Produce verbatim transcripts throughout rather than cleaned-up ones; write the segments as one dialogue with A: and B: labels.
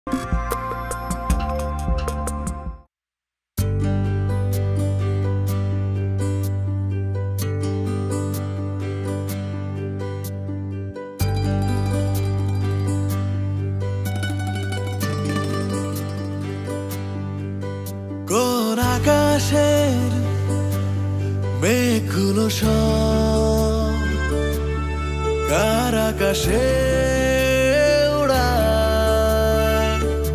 A: কোন আকাশের মেঘগুলো সব কার আকাশে উড়ায়,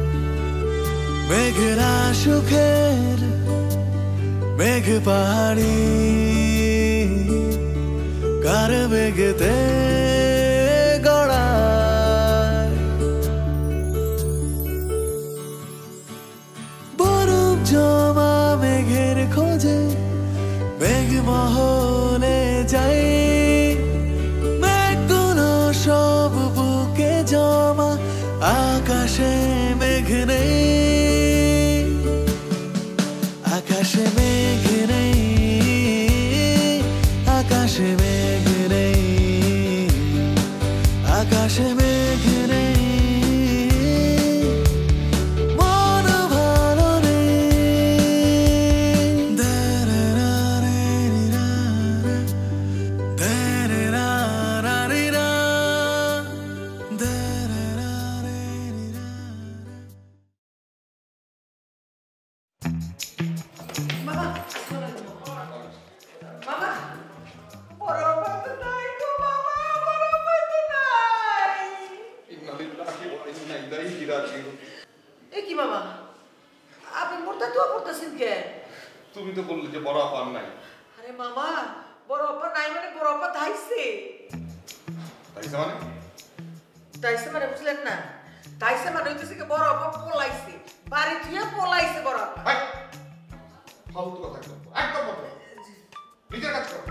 A: মেঘেরা সুখের মেঘ পাহাড়ি কার মেঘেতে গড়ায়, বরফ জমা মেঘের খোঁজে মেঘমহলে যাই, মেঘগুলো সব বুকে জমা আকাশে মেঘ নেই, আকাশে মেঘ নেই, আকাশে মেঘ নেই, আকাশে মেঘ নেই, মন ভালো নেই।
B: তুমি তো বললে যে বড় আপা নাই।
C: আরে মামা, বড় আপা নাই মানে বড় আপা ধাইছে।
B: ধাইছে মানে?
C: ধাইছে মানে বুঝলেন না? ধাইছে মানে হইতেছে কি বড় আপা পলাইছে, বাড়ি থেকে পলাইছে বড় আপা।
B: ভাই ফালতু কথা একদম একদম বন্ধ। নিজের কাজ করো।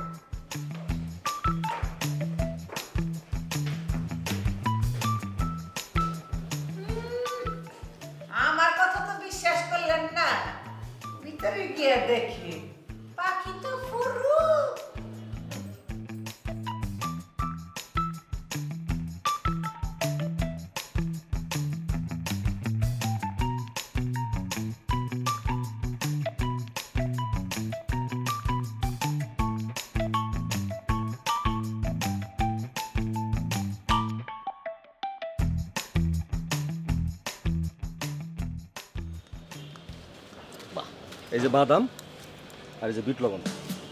C: আমার কথা তো বিশ্বাস করলেন না, ভিতরে গিয়ে দেখি পাখি তো ফুরু।
D: এই যে বাদাম আর এই যে বিট লবণ।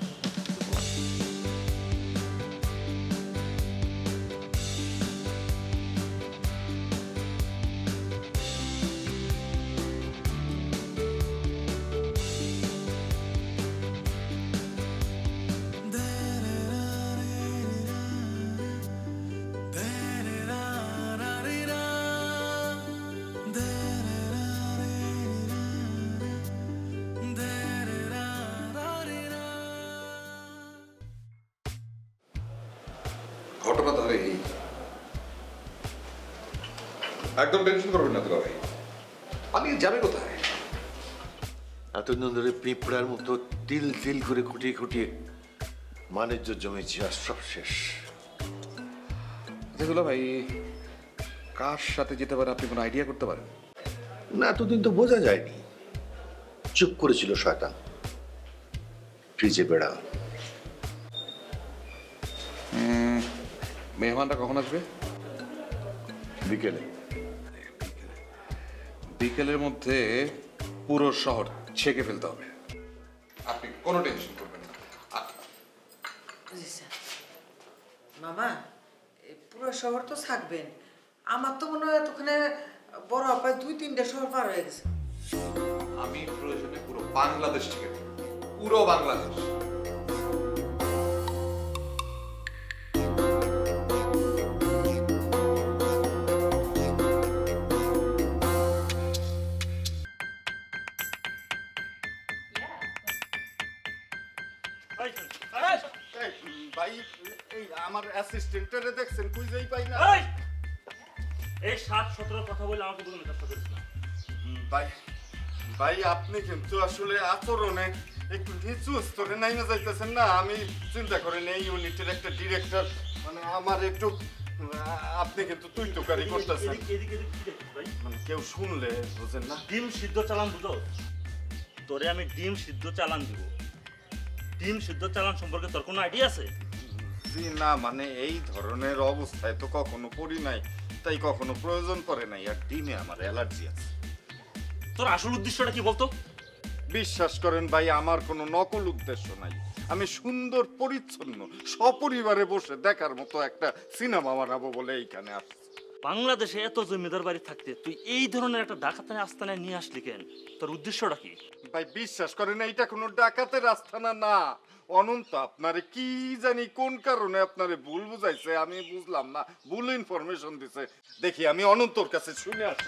B: ঘটনা তাহলে এই, একদম টেনশন করবেন না তোরা ভাই, পালিয়ে যাবে কোথায়?
E: এতদিন ধরে পিঁপড়ার মতো তিল তিল করে খুঁটিয়ে খুঁটিয়ে বাণিজ্য জমেছে, আর সব শেষ।
B: যেগুলো ভাই কার সাথে যেতে পারে আপনি কোনো আইডিয়া করতে পারেন?
E: না, এতদিন তো বোঝা যায়নি, চুপ করেছিল শয়তান। ফ্রিজে বেড়া।
B: মেহমানটা কখন আসবে?
E: বিকেলে।
B: বিকেলের মধ্যে পুরো শহর ছেঁকে ফেলতে হবে, আপনি কোনো টেনশন করবেন না।
C: মামা, পুরো শহর তো থাকবেন, আমার তো মনে হয় এতক্ষণে বড় আপায় দুই তিনটা শহর পার হয়ে গেছে।
B: আমি প্রয়োজনে পুরো বাংলাদেশ থেকে পুরো বাংলাদেশ।
F: ভাই এই আমার অ্যাসিস্ট্যান্টরে দেখছেন খুঁজেই পাই না।
G: এই সাত সতেরো কথা বলে আমাকে বলে চেষ্টা করেছিলাম
F: ভাই ভাই আপনি কিন্তু আসলে আচরণে একটু নিচু স্তরে নাইমে যাইতেছেন না। আমি চিন্তা করেন এই ইউনিটের একটা ডিরেক্টর, মানে আমার একটু আপনি কিন্তু তুই তোকারি করতেছেন।
G: এদিকে এদিকে এদিকে কি দেখছিস ভাই?
F: মানে কেউ শুনলে বুঝেন না।
G: ডিম সিদ্ধ চালান বুঝো? তোরে আমি ডিম সিদ্ধ চালান দিব। ডিম সিদ্ধ চালান সম্পর্কে তোর কোনো আইডিয়া আছে?
F: জি না, মানে এই ধরনের অবস্থায় তো কখনো পড়ি নাই, তাই কখনো প্রয়োজন পড়ে নাই। আর ডিমে আমার অ্যালার্জি আছে।
G: তোর আসল উদ্দেশ্যটা কি বলতো?
F: বিশ্বাস করেন ভাই, আমার কোনো নকল উদ্দেশ্য নাই। আমি সুন্দর পরিচ্ছন্ন সপরিবারে বসে দেখার মতো একটা সিনেমা বানাবো বলে এইখানে আসছি।
G: বাংলাদেশে এত জমিদার বাড়ি থাকতে তুই এই ধরনের একটা ডাকাতানে আস্তানায় নিয়ে আসলি কেন? তোর উদ্দেশ্যটা কি?
F: ভাই বিশ্বাস করেন, এইটা কোনো ডাকাতের আস্তানা না। অনন্ত আপনারে কি জানি কোন কারণে আপনারে ভুল বুঝাইছে, আমি বুঝলাম না, ভুল ইনফরমেশন দিছে। দেখি আমি অনন্তর কাছে শুনে আসি।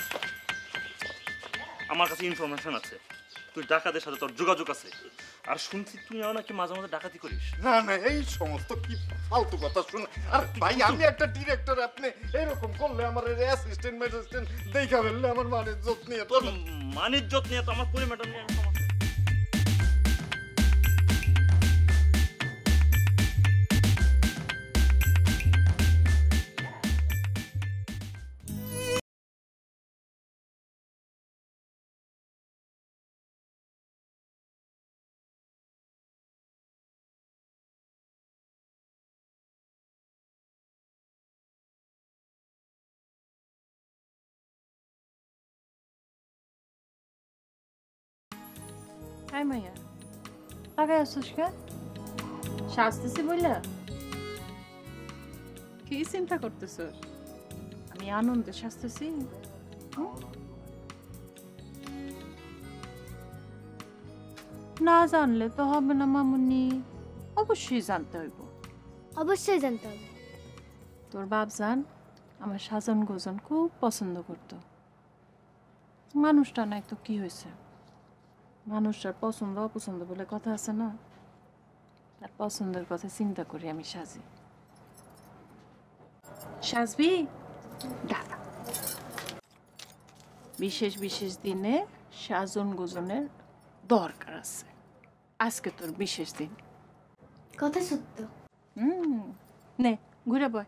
G: আমার কাছে ইনফরমেশন আছে, তুই ডাকাতের সাথে তোর যোগাযোগ আছে। আর শুনছি তুই নাকি মাঝে মাঝে ডাকাতি করিস।
F: না না, এই সমস্ত কি ফালতু কথা শুনে। আর ভাই আমি একটা ডিরেক্টর, আপনি এরকম করলে আমার অ্যাসিস্ট্যান্ট ম্যাজিস্ট্যান্ট দেখা ফেললে আমার মানের যত্ন নিয়ে
G: তোর মানির যত্ন নিয়ে তো আমার পরিমাণটা নিয়ে আমি সমস্যা।
H: হাই মাইয়া, টাকায় আসছিস কে? সাজতেছি বললা? কি চিন্তা করতেছ? আমি আনন্দে সাজতেছি। না জানলে তো হবে না মামুনি, অবশ্যই জানতে হইব।
I: অবশ্যই জানতে হবে।
H: তোর বাপ জান আমার সাজন গোজন খুব পছন্দ করতো। মানুষটা নাই তো কি হয়েছে, মানুষটার পছন্দ অপছন্দ বলে কথা আছে না, তার পছন্দের কথা চিন্তা করি আমি সাজি। সাজবি? দাদা বিশেষ বিশেষ দিনে সাজন গোজনের দরকার আছে। আজকে তোর বিশেষ দিন।
I: কথা সত্য।
H: হুম, নে ঘুরে বয়।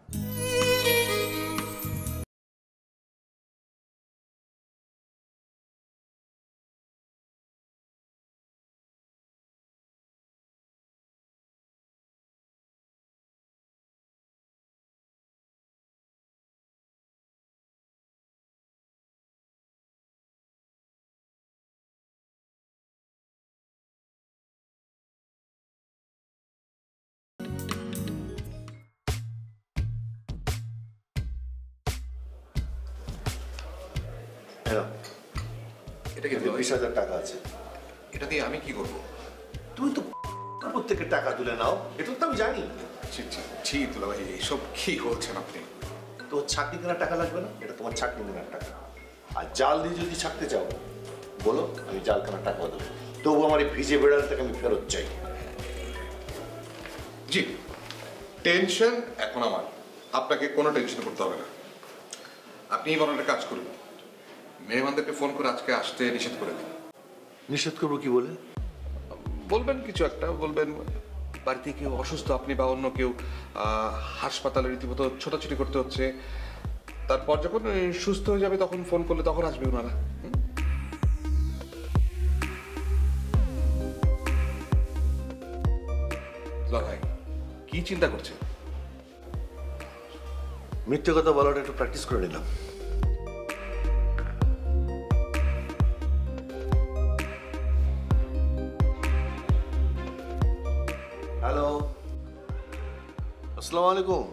B: এটা কি
E: বিশ হাজার টাকা আছে।
B: এটা দিয়ে আমি কি করবো?
E: তুমি তো প্রত্যেকের টাকা তুলে নাও, এটা তো আমি জানি।
B: ছি ছি ছি দুলা ভাই, এইসব কি বলছেন আপনি?
E: তোর ছাকনি কেনার টাকা লাগবে না, এটা তোমার ছাকনি কেনার টাকা। আর জাল দিয়ে যদি ছাকতে চাও বলো, আমি জাল কেনার টাকা দেবো। তবু আমার এই ভিজে বেড়ালটাকে আমি ফেরত চাই।
B: জি, টেনশন এখন আমার, আপনাকে কোনো টেনশন করতে হবে না। আপনি বরং একটা কাজ করুন, মেহমানদেরকে ফোন করে আজকে আসতে নিষেধ করে দিন।
E: নিষেধ করবো কি বলে?
B: বলবেন কিছু একটা, বলবেন বাড়িতে কেউ অসুস্থ, আপনি বা অন্য কেউ হাসপাতালে রীতিমতো ছোটাছুটি করতে হচ্ছে, তারপর যখন সুস্থ হয়ে যাবে তখন ফোন করলে তখন আসবে ওনারা। ভাই কি চিন্তা করছেন?
E: মিথ্যে কথা বলাটা একটু প্র্যাকটিস করে নিলাম। হ্যালো, আসসালামু আলাইকুম।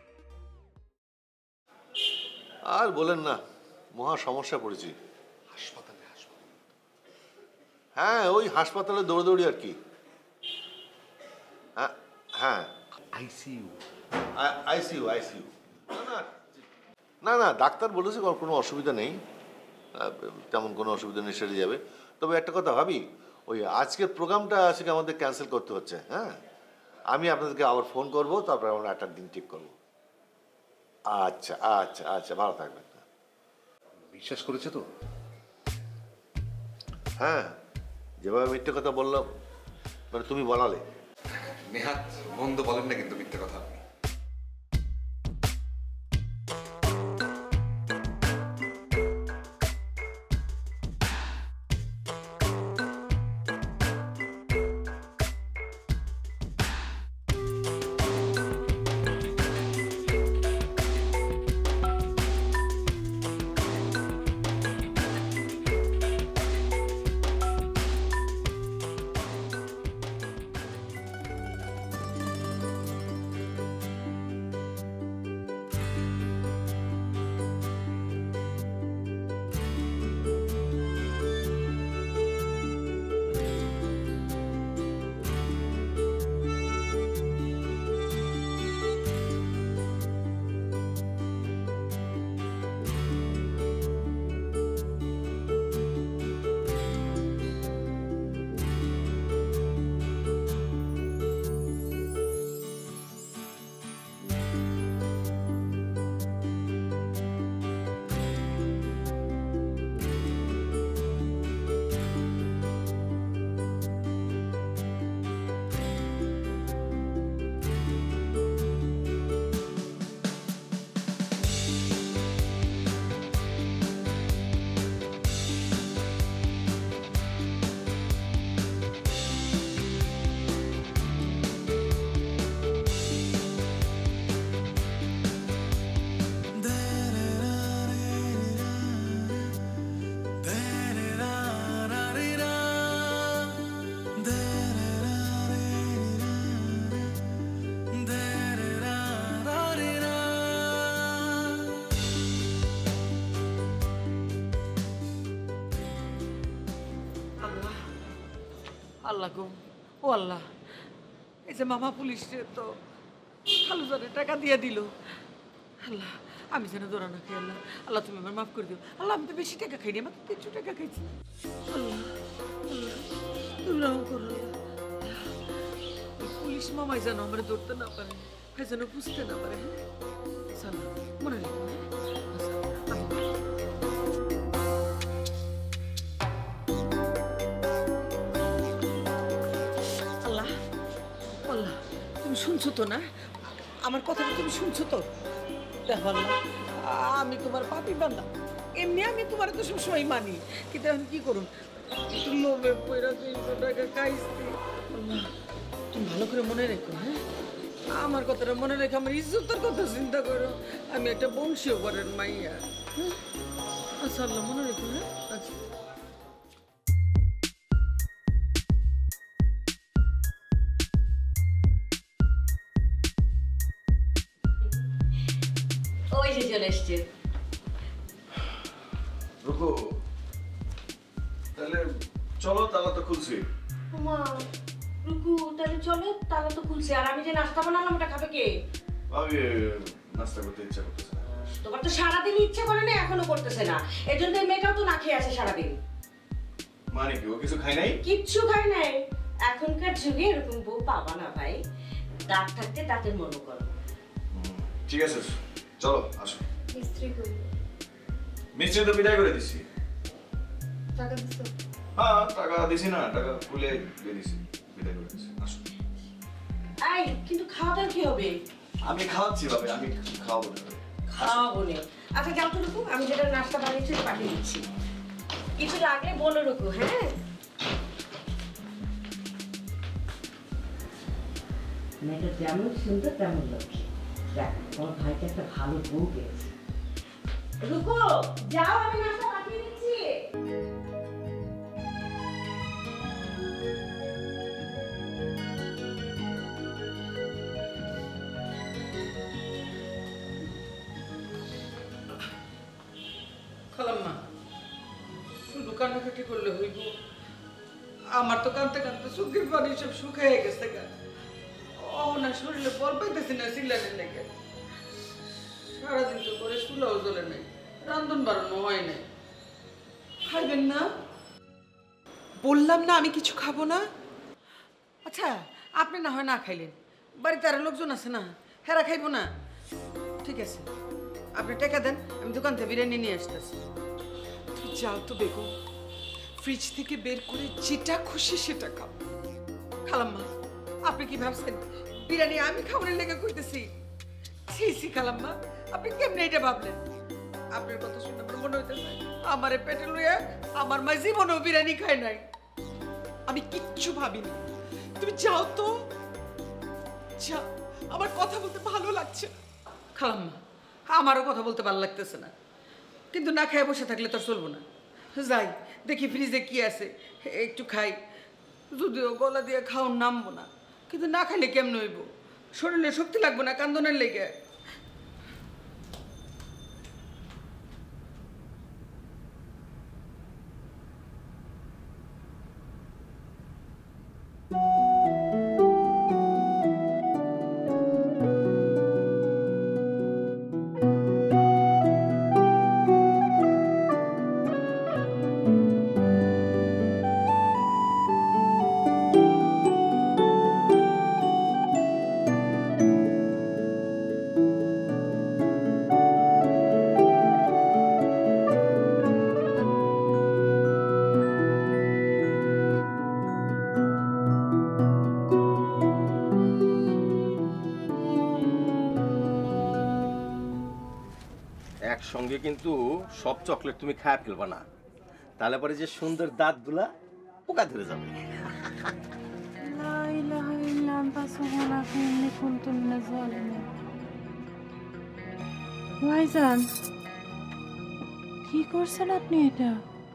E: আর বলেন না, মহা সমস্যা পড়েছি।
B: হাসপাতালে হাসপাতালে
E: হ্যাঁ, ওই হাসপাতালে দৌড়দৌড়ি আর কি। হ্যাঁ হ্যাঁ,
B: আইসিইউ
E: আইসিইউ আইসিইউ না না না, ডাক্তার বলেছে কোনো অসুবিধা নেই, তেমন কোনো অসুবিধা নেই, সেরে যাবে। তবে একটা কথা ভাবি, ওই আজকের প্রোগ্রামটা আজকে আমাদের ক্যান্সেল করতে হচ্ছে। হ্যাঁ, আমি আপনাদেরকে আবার ফোন করবো, তারপরে আমরা একটা দিন ঠিক করবো। আচ্ছা আচ্ছা আচ্ছা, ভালো থাকবেন।
B: বিশ্বাস করেছে তো?
E: হ্যাঁ, যেভাবে মিথ্যে কথা বললাম, মানে তুমি বলালে।
B: নেহাত মন্দ বলেন না কিন্তু মিথ্যে কথা আপনি।
C: আল্লাহ গো, ও আল্লাহ, এই যে মামা পুলিশে তো খালুজানের টাকা দিয়ে দিল। আল্লাহ, আমি যেন দৌড়া না খাই। আল্লাহ, আল্লাহ তুমি আমার মাফ করে দিও। আল্লাহ, আমি তো বেশি টাকা খাইনি, মাত্র তিনশো টাকা খাইছি। আল্লাহ, আল্লাহ, তুমি রহম করো। পুলিশ মামাই যেন আমার ধরতে না পারে, হ্যাঁ যেন বুঝতে না পারে। হ্যাঁ মনে রেখো। আল্লাহ, আল্লাহ, তুমি শুনছো তো না আমার কথাটা? তুমি শুনছো তো? দেখো আল্লাহ, আমি তোমার পাপি বান্দা, এমনি আমি তোমার তো সবসময় মানি, কিন্তু আমি কি করুন, লোভে পয়রা তিনশো টাকা খাইছি। আল্লাহ, তুমি ভালো করে মনে রেখো। হ্যাঁ, আমার কথাটা মনে রেখে আমার ইজ্জতের কথা চিন্তা করো। আমি একটা বংশীয় ঘরের মাইয়া। হ্যাঁ, আচ্ছা আল্লাহ, মনে রেখো। হ্যাঁ, আচ্ছা।
J: ওই যে চলে এসছে।
E: রুকু, তাহলে চলো, তালা তো খুলছি।
J: মা, রুকু, তাহলে চলো, তালা তো খুলছে। আর আমি যে নাস্তা বানালাম ওটা খাবে কে?
E: আমি নাস্তা করতে ইচ্ছা করতেছে না।
J: তোমার তো সারাদিন ইচ্ছে করে না, এখনো করতেছে না। এর জন্য এই মেয়েটাও তো না খেয়ে আছে সারাদিন।
E: মানে কি, ও কিছু খাই নাই?
J: কিচ্ছু খায় নাই। এখনকার যুগে এরকম বউ পাবা না ভাই। দাঁত থাকতে দাঁতের মনে করো।
E: ঠিক আছে, চলো আসো।
I: মিস্ত্রি কই?
E: মিস্ত্রি তো বিদায় করে দিছি।
I: টাকা দিছো?
E: হ্যাঁ, টাকা দিছি না, টাকা খুলে দিয়ে দিছি, বিদায় করে দিছি। আসো।
J: এই, কিন্তু খাওয়া দাওয়া কি হবে?
E: আমি খাওয়াচ্ছি ভাবে, আমি খাওয়াবো না।
J: খাওয়াবো না? আচ্ছা যাও তো রুকু, আমি যেটা নাস্তা বানিয়েছি পাঠিয়ে দিচ্ছি। কিছু লাগলে বলো রুকু। হ্যাঁ, মেয়েটা যেমন সুন্দর তেমন লক্ষ্মী। দেখ, তোমার ভাইকে একটা ভালো বউ পেয়েছে। রুকু, যাও, আমি নাস্তা পাঠিয়ে দিচ্ছি।
C: খালাম্মা, শুধু কান্নাকাটি করলে হইব? আমার তো কাঁদতে কাঁদতে চোখের পানি সব শুকিয়ে গেছে গা। ও না, শরীরে বল পাইতেছি না সিলানের লেগে। সারাদিন তো করে চুলাও জ্বলে নাই, রান্ধন বাড়ানো হয় নাই। খাইবেন না? বললাম না আমি কিছু খাবো না। আচ্ছা, আপনি না হয় না খাইলেন, বাড়িতে আরো লোকজন আছে না, হেরা খাইবো না? ঠিক আছে, আপনি টাকা দেন, আমি দোকান থেকে বিরিয়ানি নিয়ে আসতেছি।
K: তুই যাও তো বেগম, ফ্রিজ থেকে বের করে যেটা খুশি সেটা খাও।
C: খালাম্মা, আপনি কি ভাবছেন বিরিয়ানি আমি খাবারের লেগে কইতেছি? ছি ছি খালাম্মা, আপনি কেমনে এটা ভাবলেন? আপনার কথা শুনে আমার মনে হইতেছে আমারে পেটে লইয়া আমার মা জীবনেও বিরিয়ানি খায় নাই।
K: আমি কিচ্ছু ভাবিনি, তুমি যাও তো, যাও, আমার কথা বলতে ভালো লাগছে না।
C: খালাম্মা, আমারও কথা বলতে ভালো লাগতেছে না, কিন্তু না খেয়ে বসে থাকলে তো চলবো না। যাই দেখি ফ্রিজে কি আছে, একটু খাই। যদিও গলা দিয়ে খাওয়ার নামবো না, কিন্তু না খাইলে কেমন হইব? শরীরে শক্তি লাগবো না কান্দনের লেগে?
D: একসঙ্গে কিন্তু সব চকলেট তুমি খায় ফেলবা না, তাহলে পরে যে সুন্দর দাঁতগুলা পোকা ধরে যাবে।
H: ভাইজান, কি করছেন আপনি এটা?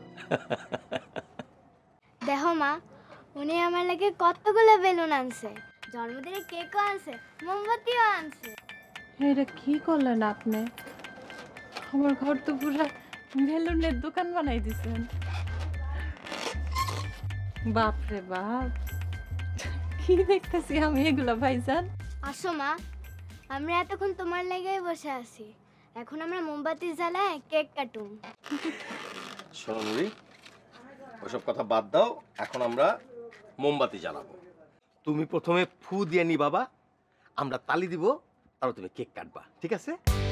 I: দেখো মা, উনি আমার লাগে কতগুলো বেলুন আনছে, জন্মদিনে কেকও আনছে, মোমবাতিও আনছে।
H: এটা কি করলেন আপনি? আমার ঘর তো পুরো বেলুনের দোকান বানাই দিছেন। বাপরে বাপ, কি দেখতেছি আমি এগুলা ভাইজান?
I: আসো মা, আমরা এতক্ষণ তোমার লেগেই বসে আছি। এখন আমরা মোমবাতি জ্বালায় কেক কাটুম।
D: শোনো নুরি, ওসব কথা বাদ দাও, এখন আমরা মোমবাতি জ্বালাবো। তুমি প্রথমে ফু দিয়ে নি বাবা, আমরা তালি দিব, তারপর তুমি কেক কাটবা, ঠিক আছে?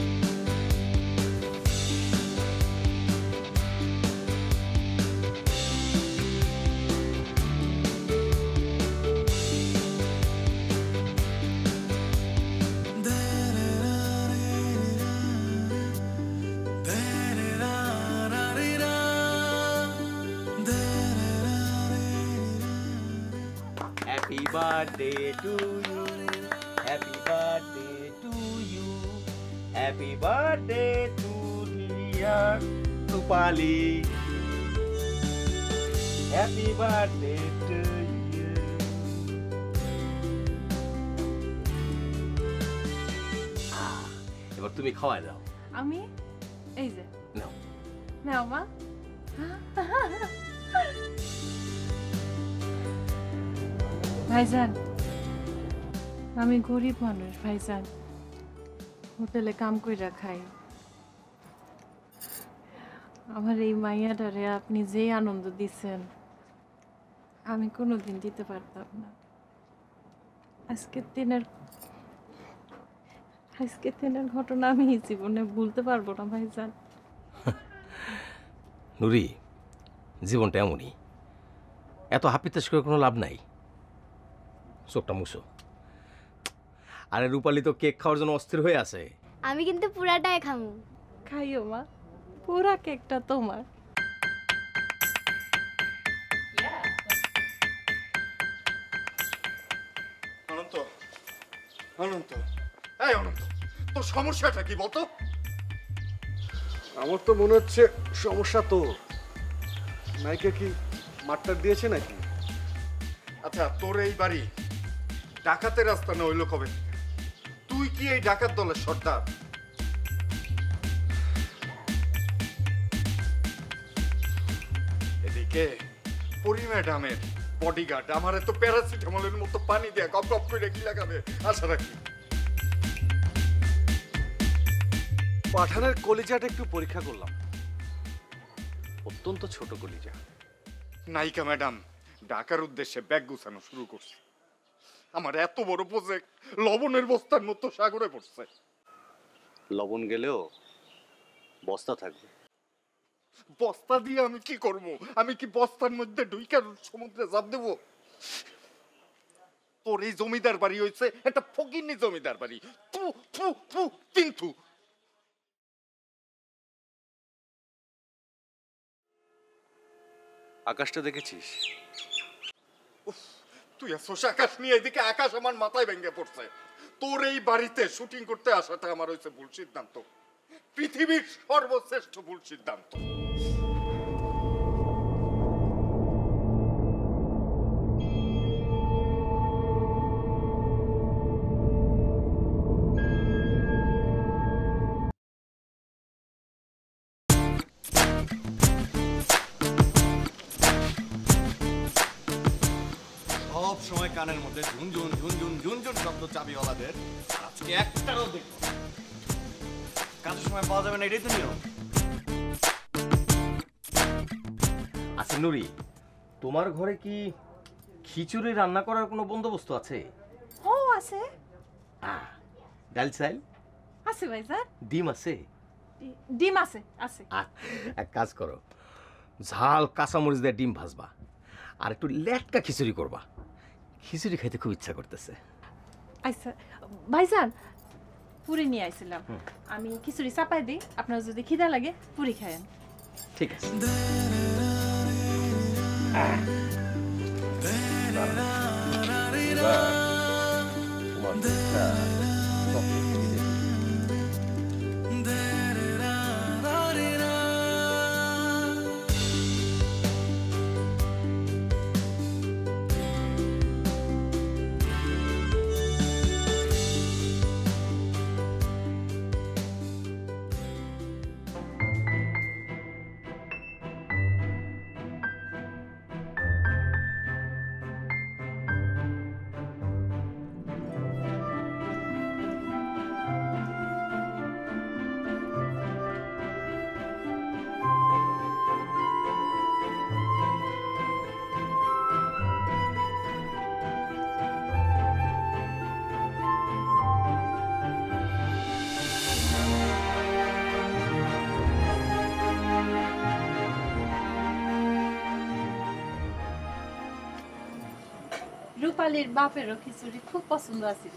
D: Happy birthday to you, happy birthday to you, happy birthday to dear Rupali, happy birthday to you. Ah, এবার তুমি খাওয়াই দাও।
H: আমি এই যে
D: নাও
H: নাও মা। ভাইজান, আমি গরিব মানুষ ভাইজান, হোটেলে কাম কইরা খাই। আমার এই মাইয়াটারে আপনি যে আনন্দ দিচ্ছেন আমি কোনোদিন দিতে পারতাম না। আজকের দিনের আজকের দিনের ঘটনা আমি জীবনে ভুলতে পারবো না ভাইজান।
D: নুরি, জীবনটা এমনই, এত হাপিতাস করে কোনো লাভ নাই। চোখটা মুছো। আরে রূপালী তো কেক খাওয়ার জন্য অস্থির হয়ে আছে।
I: আমি কিন্তু পুরাটাই খামু।
H: খাইও মা, পুরা কেকটা তোমার।
F: অনন্ত, অনন্ত, এই অনন্ত, তোর সমস্যাটা কি বলতো?
B: আমার তো মনে হচ্ছে সমস্যা তোর। নায়িকা কি মারটার দিয়েছে নাকি?
F: আচ্ছা, তোর এই বাড়ি ডাকাতের রাস্তা না হইলো কবে? তুই কি এই ডাকাত দলের সর্দার? এদিকে পরি ম্যাডামের বডিগার্ড আমার তো প্যারাসিটামলের মতো পানি দিয়ে গপ গপ করে কি লাগাবে আশা রাখি।
B: পাঠানের কলিজাটা একটু পরীক্ষা করলাম, অত্যন্ত ছোট কলিজা।
F: নায়িকা ম্যাডাম ঢাকার উদ্দেশ্যে ব্যাগ গুছানো শুরু করছে। আমার এত বড় প্রজেক্ট লবণের বস্তার মতো সাগরে পড়ছে।
L: লবণ গেলেও বস্তা থাকবে।
F: বস্তা দিয়ে আমি কি করব? আমি কি বস্তার মধ্যে ঢুইকার সমুদ্রে জাপ দেব? তোর এই জমিদার বাড়ি হয়েছে একটা ফকিন্নি জমিদার বাড়ি। ফু ফু ফু কিন্তু
L: আকাশটা দেখেছিস?
F: তুই আসোস আকাশ নিয়ে, এদিকে আকাশ আমার মাথায় ভেঙে পড়ছে। তোর এই বাড়িতে শুটিং করতে আসাটা আমার হয়েছে ভুল সিদ্ধান্ত, পৃথিবীর সর্বশ্রেষ্ঠ ভুল সিদ্ধান্ত।
L: সব সময় কানের মধ্যে ঝুনঝুন ঝুনঝুন ঝুনঝুন শব্দ চাবিওয়ালাদের, আজকে একটারও দেখো কাজের সময় পাওয়া যাবে না, এটাই তো নিয়ম।
D: আচ্ছা নুরি, তোমার ঘরে কি খিচুড়ি রান্না করার কোনো বন্দোবস্ত আছে?
H: ও আছে।
D: আহ, ডাল চাল
H: আছে ভাইজান।
D: ডিম আছে?
H: ডিম আছে আছে।
D: এক কাজ করো, ঝাল কাঁচামরিচ দিয়ে ডিম ভাজবা, আর একটু লেটকা খিচুড়ি করবা। খিচুড়ি খাইতে খুব ইচ্ছা করতেছে।
H: আচ্ছা ভাইজান, পুরি নিয়ে আইছিলাম, আমি খিচুড়ি চাপাই দিই, আপনার যদি খিদা লাগে পুরি খায়েন।
D: ঠিক আছে।
H: রূপালীর বাপেরও খিচুড়ি খুব পছন্দ আছিল।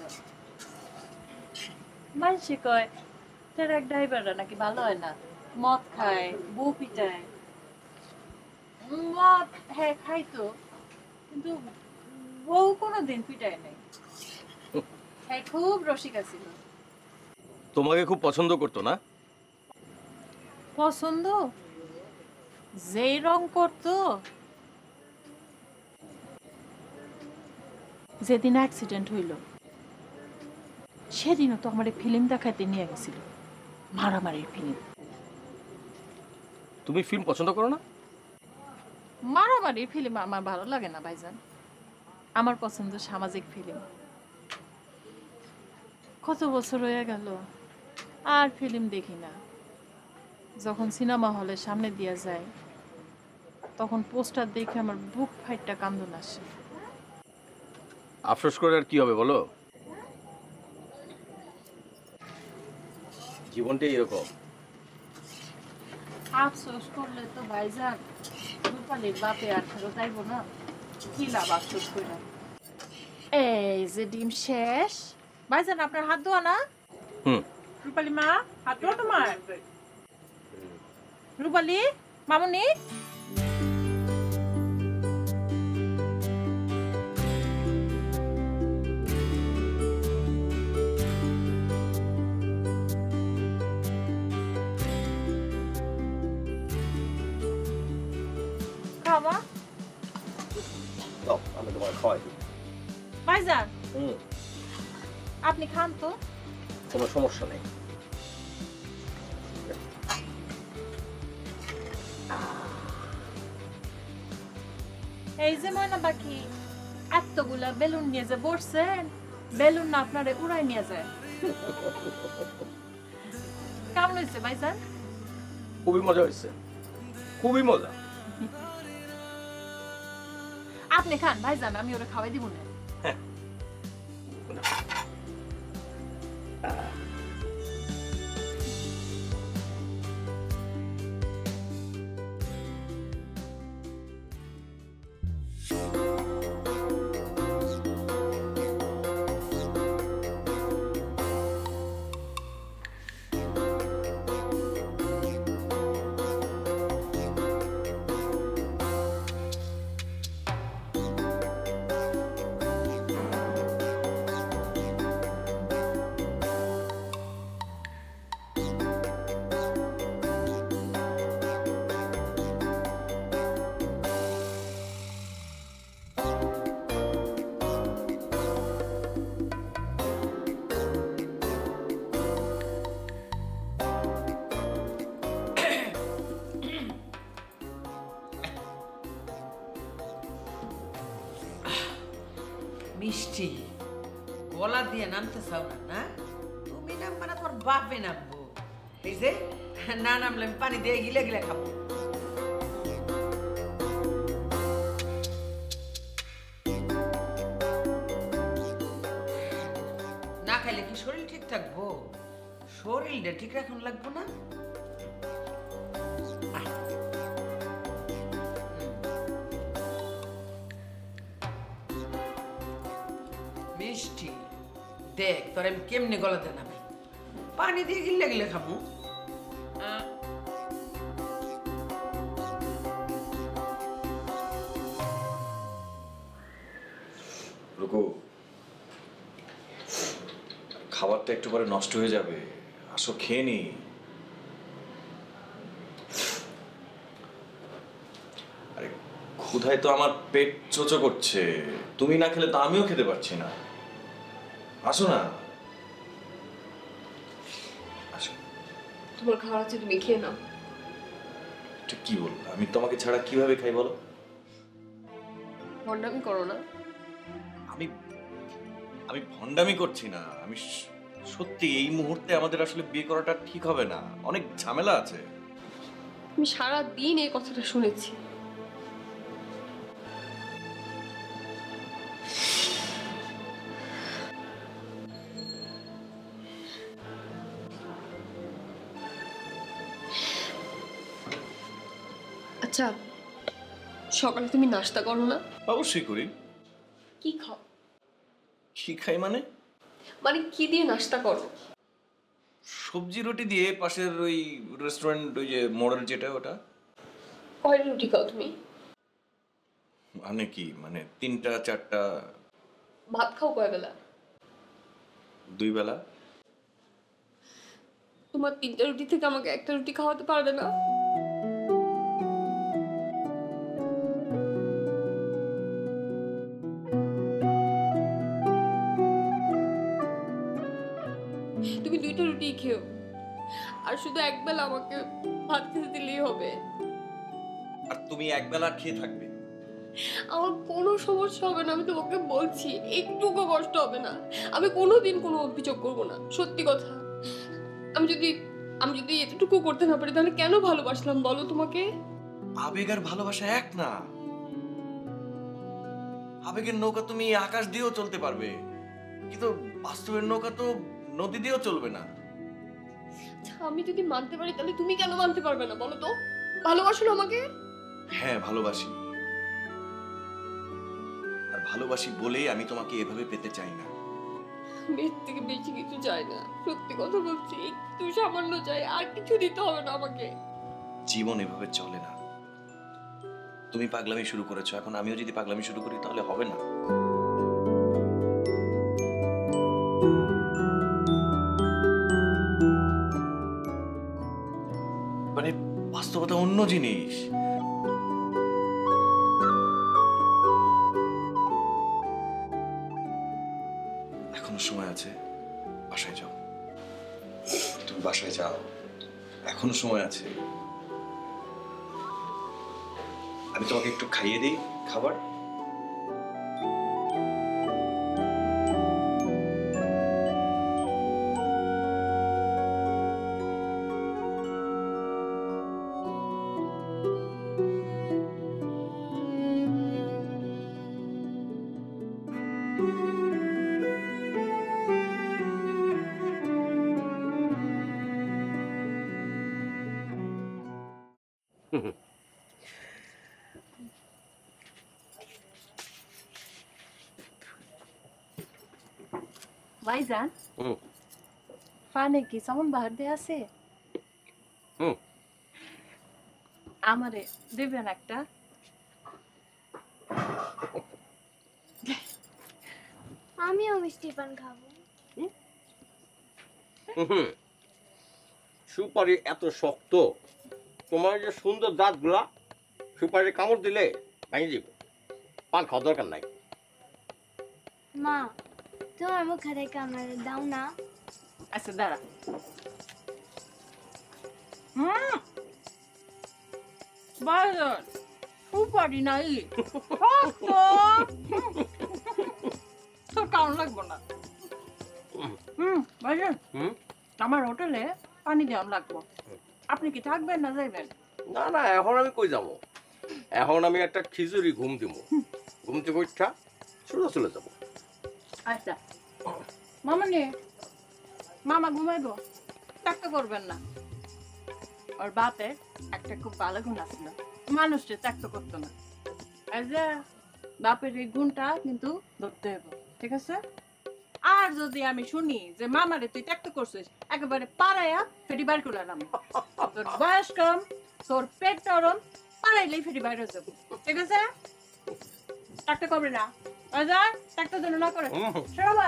H: মানুষে কয় ট্রাক ড্রাইভাররা নাকি ভালো হয় না, মদ খায়, বউ পিটায়। মদ হ্যাঁ খাইতো, কিন্তু বউ কোনোদিন পিটায় নাই। হ্যাঁ খুব রসিক আছিল।
D: তোমাকে খুব পছন্দ করতো না?
H: পছন্দ যেই রং করতো, যেদিন অ্যাক্সিডেন্ট হইল সেদিনও তো আমার ফিল্ম দেখাতে নিয়ে গেছিল, মারামারির ফিল্ম।
D: তুমি ফিল্ম পছন্দ করো না?
H: মারামারির ফিল্ম আমার ভালো লাগে না ভাইজান, আমার পছন্দ সামাজিক ফিল্ম। কত বছর হয়ে গেল আর ফিল্ম দেখি না। যখন সিনেমা হলের সামনে দিয়ে যায় তখন পোস্টার দেখে আমার বুক ফাইটটা কান্দন আসে।
D: আফসোস করে আর কি হবে বলো, জীবনটাই এরকম।
H: আফসোস করলে তো ভাইজান রূপালীর বাপে আর ফেরত আইব না, কি লাভ আফসোস করে। এই যে ডিম শেষ। ভাইজান আপনার হাত ধোয়া না?
D: হুম।
H: রূপালী মা হাত ধোয়া তোমার? রূপালী মামুনি খাওয়া।
D: দাও আমি তোমার খাওয়াই দিই।
H: ভাইজান
D: হুম,
H: আপনি খান তো।
D: কোনো সমস্যা নেই।
H: এই যে ময়না পাখি এতগুলা বেলুন নিয়ে যে বসছেন, বেলুন না আপনারে উড়াই নিয়ে যায়। কেমন হয়েছে ভাইজান?
D: খুবই মজা হয়েছে, খুবই মজা।
H: আপনি খান ভাইজান, আমি ওরা খাওয়াই দিব না।
C: মিষ্টি গলা দিয়ে নামতে চাও না? না তুমি নামবে না, তোমার বাপে নামবো। এই যে না নামলে আমি পানি দিয়ে গিলে গিলে খাবো। না খাইলে কি শরীর ঠিক থাকবো? শরীরটা ঠিক রাখুন লাগবো না? মিষ্টি দেখ তোর আমি কেমনে গলাতে নামে, পানি দিয়ে গিলে গিলে খাবো।
L: রুকু, খাবারটা একটু পরে নষ্ট হয়ে যাবে, আসো খেয়ে নি। আরে ক্ষুধায় তো আমার পেট চোচো করছে, তুমি না খেলে তো আমিও খেতে পারছি না। আসো না, আসো।
M: তোমার খাওয়া আছে, তুমি খেয়ে নাও।
L: এটা কি বল, আমি তোমাকে ছাড়া কিভাবে খাই বলো?
M: ভণ্ডামি করো না।
L: আমি আমি ভণ্ডামি করছি না, আমি সত্যি এই মুহূর্তে আমাদের আসলে বিয়ে করাটা ঠিক হবে না, অনেক ঝামেলা আছে।
M: আমি সারা দিন এই কথাটা শুনেছি। আচ্ছা, সকালে তুমি নাস্তা করো না?
L: অবশ্যই করি।
M: কি খাও?
L: কি খাই মানে?
M: মানে কি দিয়ে নাস্তা করো?
L: সবজি রুটি দিয়ে, পাশের ওই রেস্টুরেন্ট, ওই যে মডেল যেটা, ওটা।
M: কয়টা রুটি খাও তুমি?
L: মানে কি, মানে তিনটা চারটা।
M: ভাত খাও কয় বেলা?
L: দুই বেলা।
M: তোমার তিনটা রুটি থেকে আমাকে একটা রুটি খাওয়াতে পারবে না? তুমি দুইটা রুটি খেও, আর শুধু এক বেলা আমাকে ভাত খেতে দিলেই হবে।
L: আর তুমি এক বেলা খেয়ে থাকবে?
M: আমার কোনো সমস্যা হবে না, আমি তোমাকে বলছি, একটুকু কষ্ট হবে না। আমি কোনোদিন কোনো অভিযোগ করব না, সত্যি কথা। আমি যদি আমি যদি এতটুকু করতে না পারি তাহলে কেন ভালোবাসলাম বলো তোমাকে?
L: আবেগ আর ভালোবাসা এক না। আবেগের নৌকা তুমি আকাশ দিয়েও চলতে পারবে, কিন্তু বাস্তবের নৌকা তো নদী দিয়েও চলবে না।
M: আমি যদি মানতে পারি তাহলে তুমি কেন মানতে পারবে না বলো তো? ভালোবাসো না আমাকে?
L: হ্যাঁ ভালোবাসি, আর ভালোবাসি বলেই আমি তোমাকে এভাবে পেতে চাই না।
M: এর থেকে বেশি কিছু চাই না, সত্যি কথা বলছি। একটু সামান্য চাই, আর কিছু দিতে হবে না আমাকে।
L: জীবন এভাবে চলে না। তুমি পাগলামি শুরু করেছো, এখন আমিও যদি পাগলামি শুরু করি তাহলে হবে না। মানে বাস্তবতা অন্য জিনিস। এখনো সময় আছে, বাসায় যাও। তুমি বাসায় যাও, এখনো সময় আছে। আমি তোমাকে একটু খাইয়ে দিই খাবার।
H: ভাইজান, ফানে কি সামন বাহার দিয়ে আছে? আমারে দেবেন একটা?
I: আমিও মিষ্টি পান খাবো।
D: সুপারি এত শক্ত, তোমার যে সুন্দর দাঁতগুলা, সুপারি কামড় দিলে ভেঙে যাবে। পান খাওয়ার দরকার নাই।
I: মা, তোমার মুখে রেখে আমার দাও না।
H: আচ্ছা দাঁড়া। হুম, ভাইজান সুপারি নাই, শক্ত। তোর কারণ লাগবো না। হুম ভাইজান, আমার হোটেলে পানি দেওয়া লাগবো। আপনি কি থাকবেন না যাইবেন?
D: না না, এখন আমি কই যাবো? এখন আমি একটা খিচুড়ি ঘুম দিব, ঘুম থেকে উঠা সোজা চলে যাবো।
H: আচ্ছা মামা নে, মামা ঘুমাইবো, ত্যাক্ত করবেন না। ওর বাপে একটা খুব ভালো গুণ আসলো, মানুষকে ত্যাক্ত করতো না। এই যে বাপের এই গুণটা কিন্তু ধরতে হবে, ঠিক আছে? আর যদি আমি শুনি যে মামারে তুই ত্যাক্ত করছিস, একেবারে পাড়াইয়া ফেরি বার করে আনাম। তোর বয়স কম, তোর পেট নরম, পাড়াইলেই ফেরি বাইরে যাবো, ঠিক আছে? ত্যাক্ত করবি না, ত্যাক্ত যেন না করে সবাই।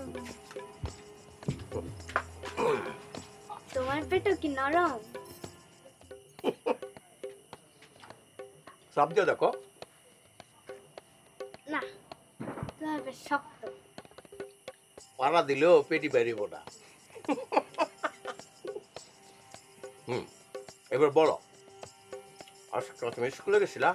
I: তোমার পেটও কি নরম?
D: চাপ দিয়ে দেখো।
I: না, তোমার পেট শক্ত।
D: পাড়া দিলেও পেটি বেরিব না। হুম, এবার বলো, আজকে তুমি স্কুলে গেছিলা?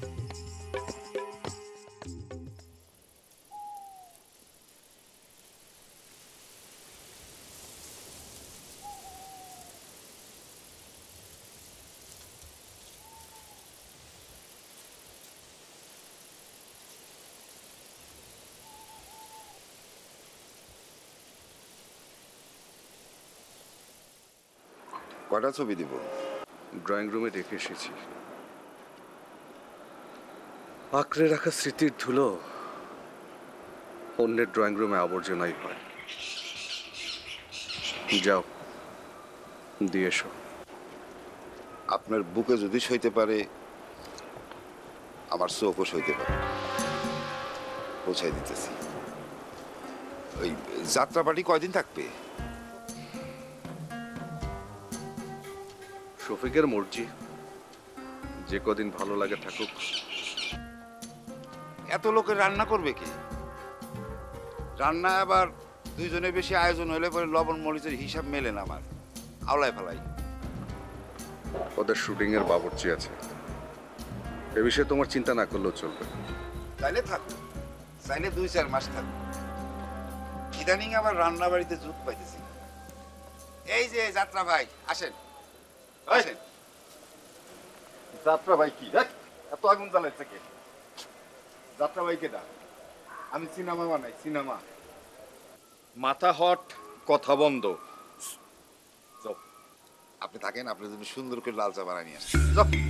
N: কটা ছবি দিব? ড্রয়িং রুমে রেখে এসেছি। আঁকড়ে রাখা স্মৃতির ধুলো অন্যের ড্রয়িং রুমে আবর্জনাই হয়। যাও, দিয়ে এসো।
O: আপনার বুকে যদি সইতে পারে, আমার চোখও সইতে পারে। পৌঁছাই দিতেছি। ওই যাত্রাপাটি কয়দিন থাকবে?
N: শফিকের মর্জি, যে কদিন ভালো লাগে থাকুক।
O: এত লোকের রান্না করবে কি? রান্না আবার দুইজনের বেশি আয়োজন হলে পরে লবণ মরিচের হিসাব মেলে না আমার। আওলায় ফেলাই।
N: ওদের শুটিং এর বাবুর্চি আছে, এ বিষয়ে তোমার চিন্তা না করলেও চলবে।
O: চাইলে থাকুক, চাইলে দুই চার মাস থাকুক। ইদানিং আবার রান্না বাড়িতে জুত পাইতেছি। এই যে যাত্রা ভাই, আসেন আসেন।
F: যাত্রা ভাই কি এত আগুন জ্বালাইছে কে? যাত্রা ভাই কেডা? আমি সিনেমা বানাই, সিনেমা। মাথা হট, কথা বন্ধ।
O: আপনি থাকেন, আপনার জন্য সুন্দর করে লাল চা বানাই নিয়ে আসছি।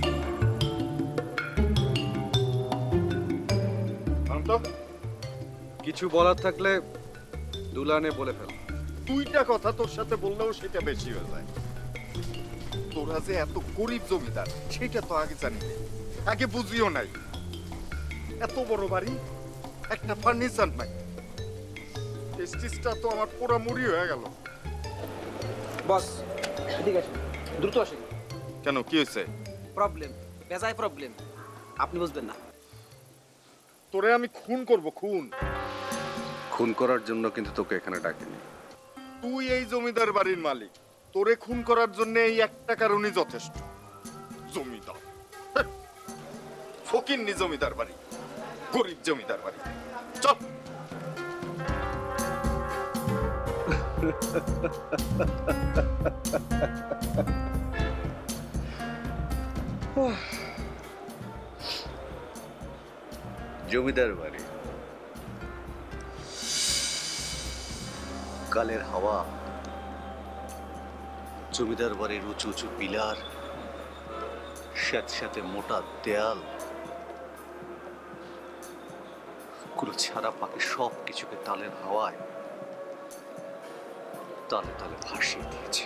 N: কিছু বলার থাকলে দুলানে বলে ফেল।
F: দুইটা কথা তোর সাথে বললেও সেটা বেশি হয়ে যায়। তোরা যে এত গরিব জমিদার সেটা তো আগে জানি না, আগে বুঝিও নাই। এত বড় বাড়ি, একটা ফার্নিচার নাই। টেস্টিসটা তো আমার পুরা মুড়ি হয়ে গেল।
P: বস এদিকে আসেন, দ্রুত আসেন।
F: কেন, কি হয়েছে?
P: প্রবলেম, বেজায় প্রবলেম, আপনি বুঝবেন না।
F: তোরে আমি খুন করব, খুন।
N: খুন করার জন্য কিন্তু তোকে এখানে ডাকিনি।
F: তুই এই জমিদার বাড়ির মালিক, তোরে খুন করার জন্য এই একটা কারণই যথেষ্ট। জমিদার, ফকিন্নি জমিদার বাড়ি, গরিব জমিদার বাড়ি। চল।
N: জমিদার বাড়ি, কালের হাওয়া, জমিদার বাড়ির উঁচু উঁচু পিলার, সাথে সাথে মোটা দেয়াল, গুলো ছাড়া পাখি সব কিছুকে তালের হাওয়ায় তালে তালে ভাসিয়ে দিয়েছে।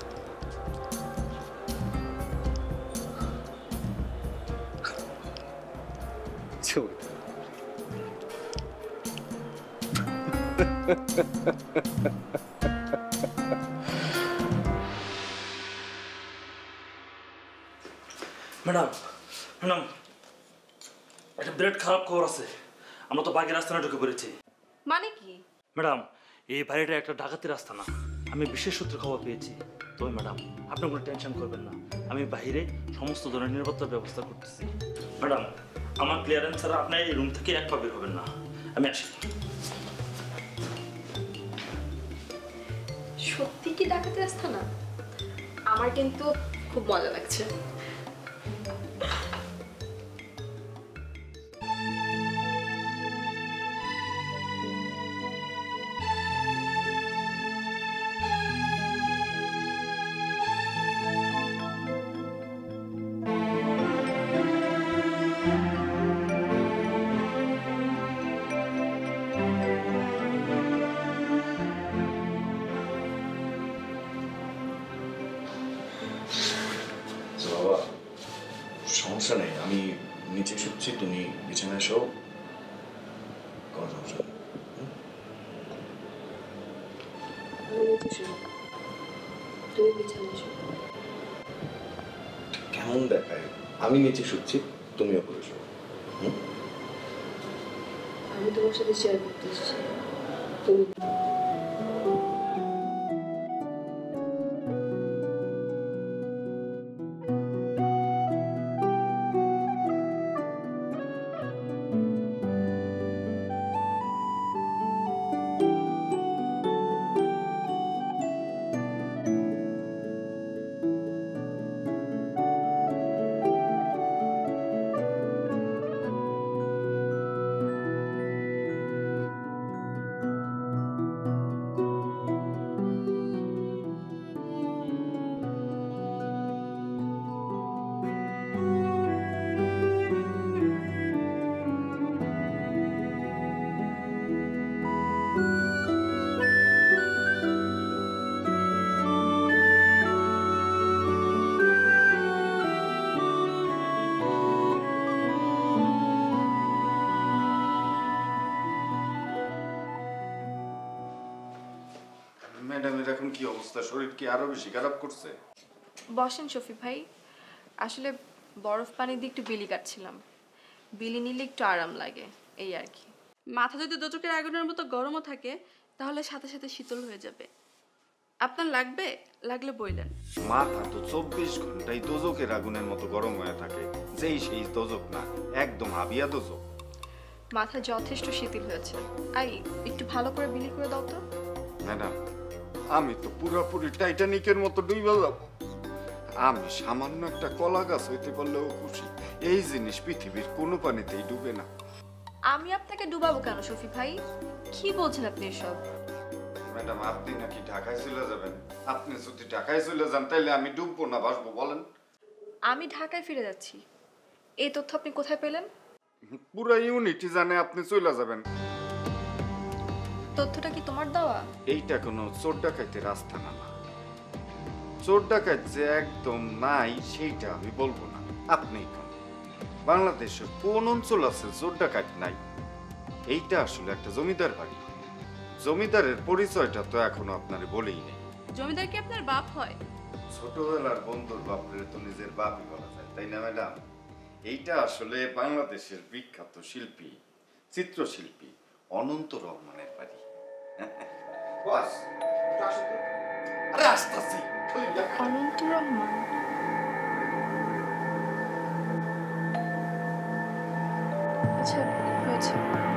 G: ম্যাডাম, ম্যাডাম, একটা বিরাট খারাপ খবর আছে। আমরা তো বাগের আস্তানা ঢুকে পড়েছি।
M: মানে কি?
G: ম্যাডাম, এই বাড়িটা একটা ডাকাতির আস্তানা। আমি বিশেষ সূত্রে খবর পেয়েছি। তবে ম্যাডাম, আপনি কোনো টেনশন করবেন না, আমি বাইরে সমস্ত ধরনের নিরাপত্তার ব্যবস্থা করতেছি। ম্যাডাম, আমার ক্লিয়ারেন্স ছাড়া আপনি এই রুম থেকে এক পা বের হবেন না। আমি আসি।
M: সত্যি কি ডাকাতি আস্তানা? আমার কিন্তু খুব মজা লাগছে।
L: বাবা, সমস্যা নেই, আমি নিচে শুচ্ছি, তুমি বিছানায় শো। কোনো সমস্যা নেই। কেমন দেখায়? আমি নিচে শুচ্ছি, তুমি ওপরে শো।
M: আমি তোমার সাথে শেয়ার করতে এসেছি। তুমি
F: ম্যাডামের এখন কি অবস্থা? শরীর কি আরো বেশি খারাপ করছে?
M: বসেন শফি ভাই, আসলে বরফ পানি দিয়ে একটু বিলি কাটছিলাম। বিলি নিলে একটু আরাম লাগে, এই আর কি। মাথা যদি দোচকের আগুনের মতো গরমও থাকে তাহলে সাথে সাথে শীতল হয়ে যাবে। আপনার লাগবে? লাগলে বইলেন।
F: মাথা তো চব্বিশ ঘন্টাই দোজকের আগুনের মতো গরম হয়ে থাকে, যেই সেই দোজক না, একদম হাবিয়া দোজক।
M: মাথা যথেষ্ট শীতল হয়েছে, আই একটু ভালো করে বিলি করে দাও তো।
F: ম্যাডাম, আমি তো পুরোপুরি টাইটানিকের মতো ডুইবা যাব। আমি সামান্য একটা কলা গাছ হইতে পারলেও খুশি। এই জিনিস পৃথিবীর কোনো পানিতেই ডুবে না।
M: আমি আপনাকে ডুবাবো কেন শফি ভাই? কি বলছেন আপনি এসব?
F: ম্যাডাম, আপনি নাকি ঢাকায় চলে যাবেন? আপনি যদি ঢাকায় চলে যান তাহলে আমি ডুববো না বাসবো বলেন?
M: আমি ঢাকায় ফিরে যাচ্ছি, এই তথ্য আপনি কোথায় পেলেন?
F: পুরো ইউনিটি জানে আপনি চলে যাবেন।
M: তথ্যটা কি তোমার দেওয়া?
F: এইটা কোনো চোর ডাকাইতে রাস্তা না। চোর ডাকাইত যে একদম নাই সেইটা আমি বলবো না, আপনি বাংলাদেশের কোন অঞ্চল আছে চোর ডাকাইত নাই? এইটা আসলে একটা জমিদার বাড়ি। জমিদারের পরিচয়টা তো এখনো আপনারে বলেই নেই।
M: জমিদার কি আপনার বাপ হয়?
F: ছোটবেলার বন্ধুর বাপরে তো নিজের বাপই বলা যায়, তাই না ম্যাডাম? এইটা আসলে বাংলাদেশের বিখ্যাত শিল্পী, চিত্রশিল্পী অনন্ত রহমানের বাড়ি। বাস
M: অনন্ত রহমান? আচ্ছা, হয়েছে।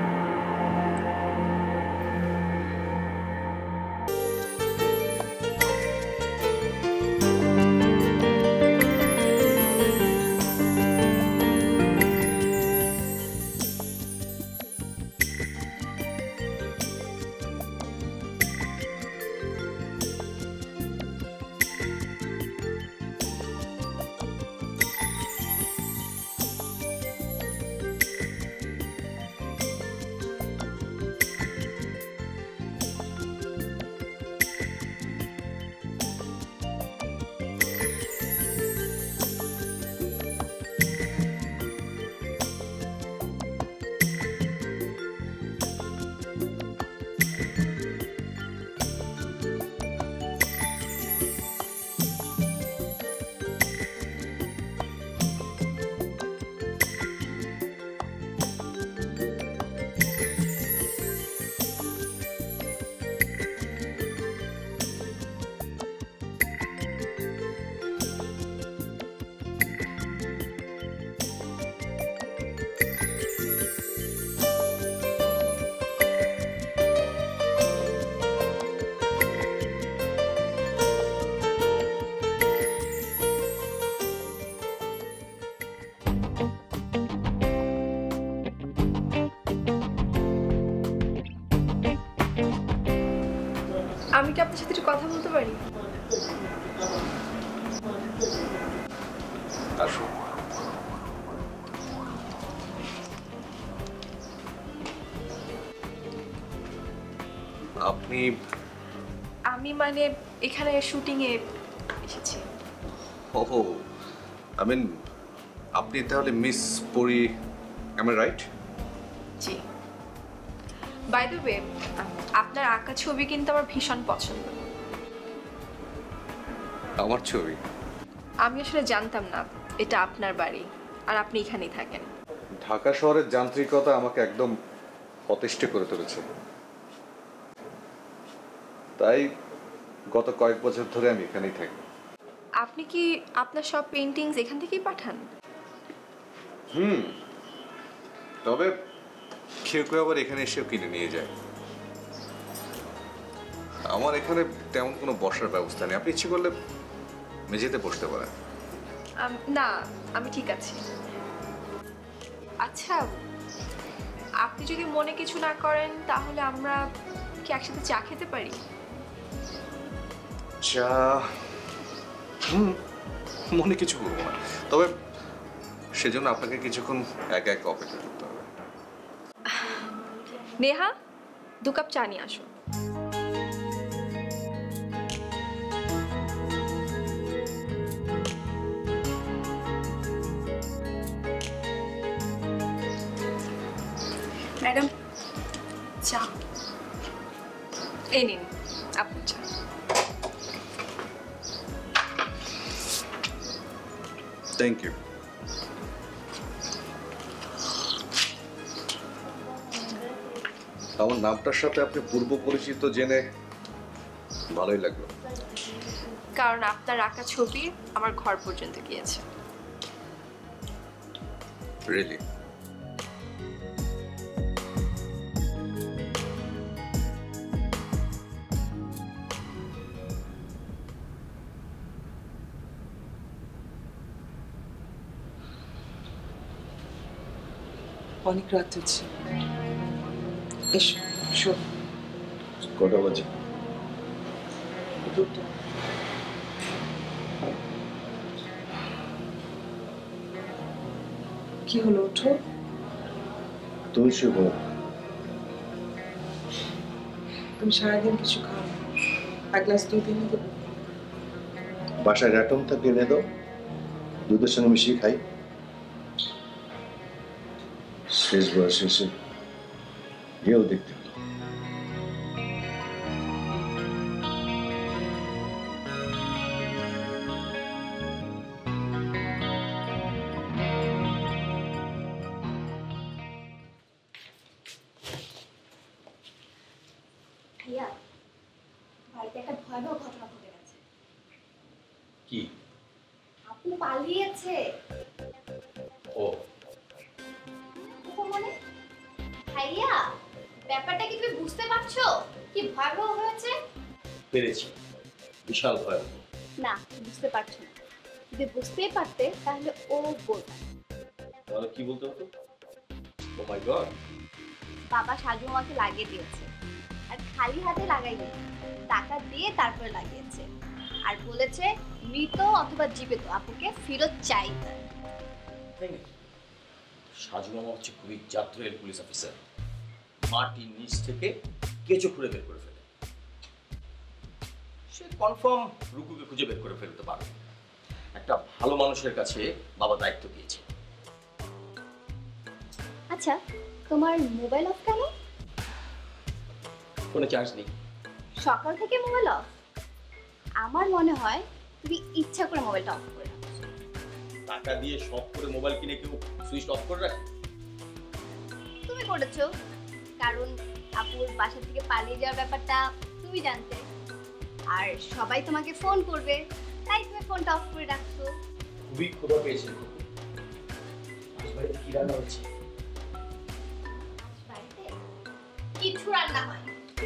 M: আমি কি আপনার সাথে একটু কথা বলতে পারি?
B: আসুন। আপনি?
M: আমি মানে এখানে শুটিং এ এসেছি।
B: ওহো, আই মিন আপনি তাহলে miss Pori, am I right?
M: জি। বাই দ্য ওয়ে, আপনার আঁকা ছবি কিন্তু আমার ভীষণ পছন্দ।
B: আমার ছবি?
M: আমি আসলে জানতাম না এটা আপনার বাড়ি আর আপনি এখানেই থাকেন।
B: ঢাকা শহরের যান্ত্রিকতা আমাকে একদম অতিষ্ঠ করে তুলেছে, তাই গত কয়েক বছর ধরে আমি এখানেই থাকি।
M: আপনি কি আপনার সব পেইন্টিংস এখান থেকেই পাঠান?
B: হুম, তবে কেউ কেউ আবার এখানে এসেও কিনে নিয়ে যায়। আমার এখানে তেমন কোনো বসার ব্যবস্থা নেই, আপনি ইচ্ছে করলে মেঝেতে বসতে পারেন।
M: না, আমি ঠিক আছি। আচ্ছা, আপনি যদি মনে কিছু না করেন তাহলে আমরা কি একসাথে চা খেতে পারি?
B: চা? হুম, মনে কিছু করবো না, তবে সেজন্য আপনাকে কিছুক্ষণ একা একা অপেক্ষা করতে হবে।
M: নেহা, দু কাপ চা নিয়ে আসো। ম্যাডাম, চা। এই নিন আপনার চা।
N: Thank you. আমার নামটার সাথে আপনি পূর্ব পরিচিত জেনে ভালোই লাগলো।
M: কারণ আপনার আঁকা ছবি আমার ঘর পর্যন্ত গিয়েছে।
N: রিয়েলি?
K: অনেক রাত হচ্ছে, এসো শোন।
N: কটা বাজে?
K: দুটো। কি হলো, ওঠো।
N: তুমি শুভ,
K: তুমি সারাদিন কিছু খাও, এক গ্লাস দুধ এনে দেবো।
N: বাসায় র্যাটম থাকে, এনে দাও, দুধের সঙ্গে মিশিয়ে খাই। শেষ বয়স শেষে এও দেখতে হলো।
I: ভাইয়া, বাড়িতে একটা ভয়াবহ ঘটনা ঘটে গেছে।
D: কি?
I: আপু পালিয়েছে।
D: ও
I: মানে ভাইয়া, ব্যাপারটা কি তুমি বুঝতে পারছো? কি ভয়াবহ হয়েছে?
D: পেরেছি, বিশাল ভয়াবহ।
I: না, বুঝতে পারছো না। যদি বুঝতেই পারতে তাহলে ও বলতো।
D: তাহলে কি বলতে হতো? Oh my god.
I: বাবা সাজু আমাকে লাগিয়ে দিয়েছে, আর খালি হাতে লাগাইনি, টাকা দিয়ে তারপরে লাগিয়েছে, আর বলেছে মৃত অথবা জীবিত আপুকে ফেরত চাই।
D: সাজু মামা হচ্ছে খুবই জাতীয় পুলিশ অফিসার, মাটির নিচ থেকে কেঁচো খুঁড়ে বের করে ফেলে। সে কনফার্ম রুকুকে খুঁজে বের করে ফেলতে পারবে। একটা ভালো মানুষের কাছে বাবা দায়িত্ব দিয়েছে।
I: আচ্ছা, তোমার মোবাইল অফ কেন?
D: ফোনে চার্জ নেই।
I: সকাল থেকে মোবাইল অফ? আমার মনে হয় তুমি ইচ্ছা করে মোবাইলটা অফ করে রাখছো।
D: টাকা দিয়ে শখ করে মোবাইল কিনে কেউ সুইচ অফ করে রাখে?
I: তুমি করেছো, কারণ আপুর বাসা থেকে পালিয়ে যাওয়ার ব্যাপারটা তুমি জানতে, আর সবাই তোমাকে ফোন করবে, তাই তুমি ফোনটা অফ করে রাখছো।
D: খুবই ক্ষুধা পেয়েছে। আজ বাড়িতে কি রান্না হচ্ছে?
I: বাড়িতে কিছু রান্না হয়।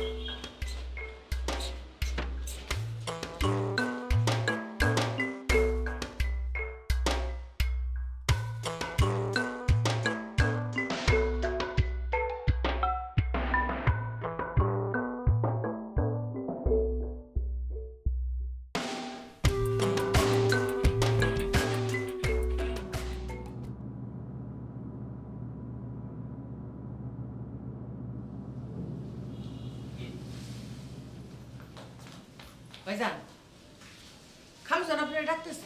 C: ভাইজান, খালুজান আপনারা ডাকতেছে।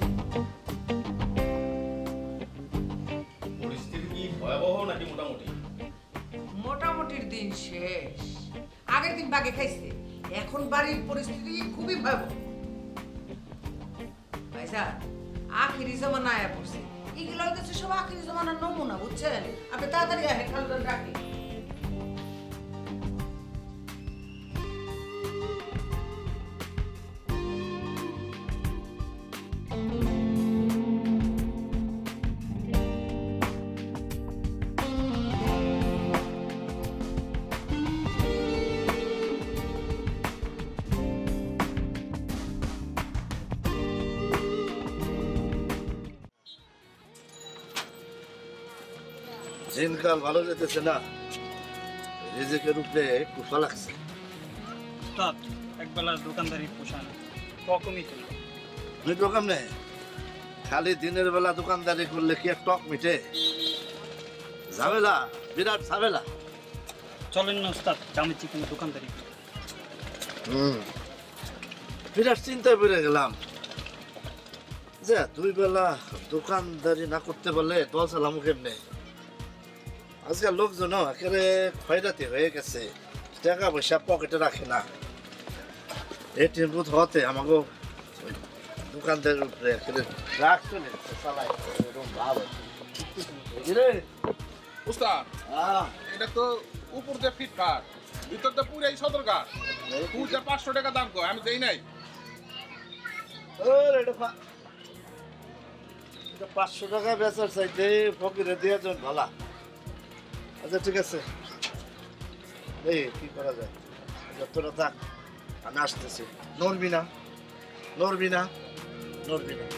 D: পরিস্থিতি কি ভয়াবহ নাকি মোটামুটি?
C: মোটামুটির দিন শেষ, আগের দিন বাগে খাইছে, এখন বাড়ির পরিস্থিতি খুবই ভয়াবহ। ভাইজান, আখিরি জমানা আয়া পড়ছে, এগুলো হইতেছে সব আখিরি জমানার নমুনা, বুঝছেন? আপনি তাড়াতাড়ি আহে, খালুজান ডাকে।
E: দিনকাল ভালো যেতেছে না, রিজিকের উপরে কুফা লাগছে।
Q: উস্তাদ, একবেলা দোকানদারি পোষান কমই চলবে।
E: আমি দোকান নেই, খালি দিনের বেলা দোকানদারি করলে কি এক টক মিটে? ঝামেলা, বিরাট ঝামেলা।
Q: চলেন না উস্তাদ, জামে চিকেন দোকানদারি।
E: হুম, বিরাট চিন্তায় পড়ে গেলাম যে দুই বেলা দোকানদারি না করতে পারলে দল চালামু কেমনে? আজকাল লোকজন একেবারে খয়রাতি হয়ে গেছে, টাকা পয়সা পকেটে রাখে না। এটিএম বুথ হতে আমাকে দোকানদারের উপরে একেবারে রাগ চলে চালাই এরকম ভাব আছে রে
R: উস্তাদ এটা তো উপর দিয়ে ফিটফাট ভিতর তো পুরাই সদরঘাট পুজা পাঁচশো টাকা দাম কয় আমি দেই নাই
E: এটা পাঁচশো টাকা বেচার চাইতে ফকিরে দিয়ে যান ভালা। আচ্ছা ঠিক আছে এই কি করা যায় যতটা থাক আমি আসতেছি নড়বি না নড়বি না নড়বি না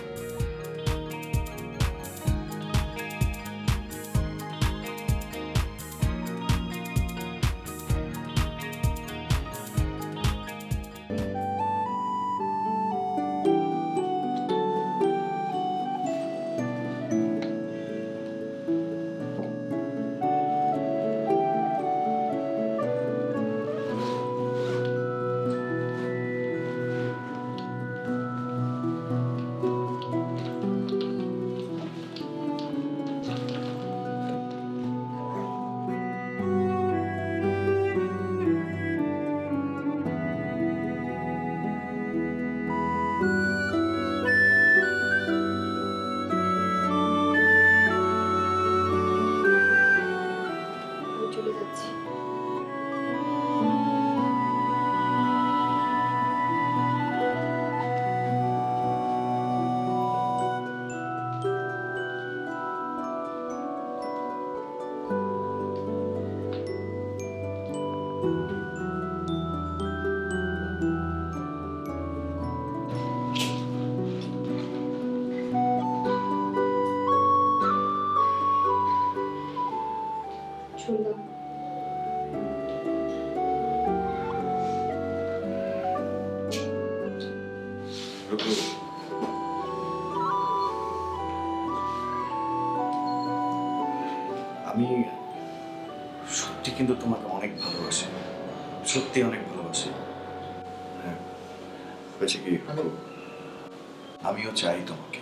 L: আমি সত্যি কিন্তু তোমাকে অনেক ভালোবাসি, সত্যি অনেক ভালোবাসি। হ্যাঁ হয়েছে কি, আমিও চাই তোমাকে,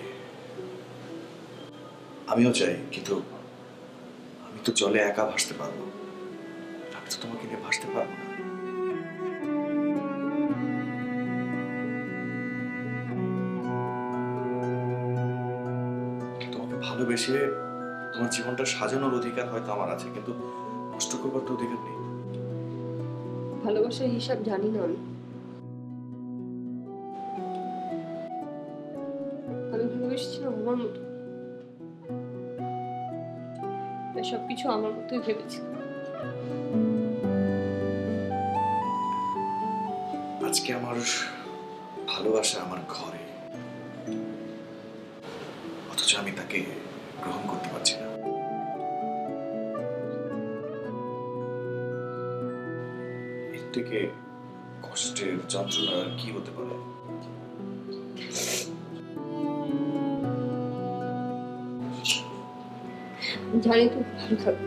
L: আমিও চাই, কিন্তু আমি তো জলে একা ভাসতে পারবো, আমি তো তোমাকে নিয়ে ভাসতে পারবো না। তোমাকে ভালোবেসে তোমার জীবনটা সাজানোর অধিকার হয়তো আমার আছে, কিন্তু নষ্ট করবার তো অধিকার নেই।
M: ভালোবাসার হিসাব জানি না আমি আমি ভালোবেসেছিলাম আমার মতো, তাই সবকিছু আমার মতোই ভেবেছি।
L: আজকে আমার ভালোবাসা আমার ঘরে, অথচ আমি তাকে গ্রহণ করতে পারছি না। এর থেকে কষ্টের যন্ত্রণা আর কি হতে পারে?
M: জানি তো ভালো থাকবে।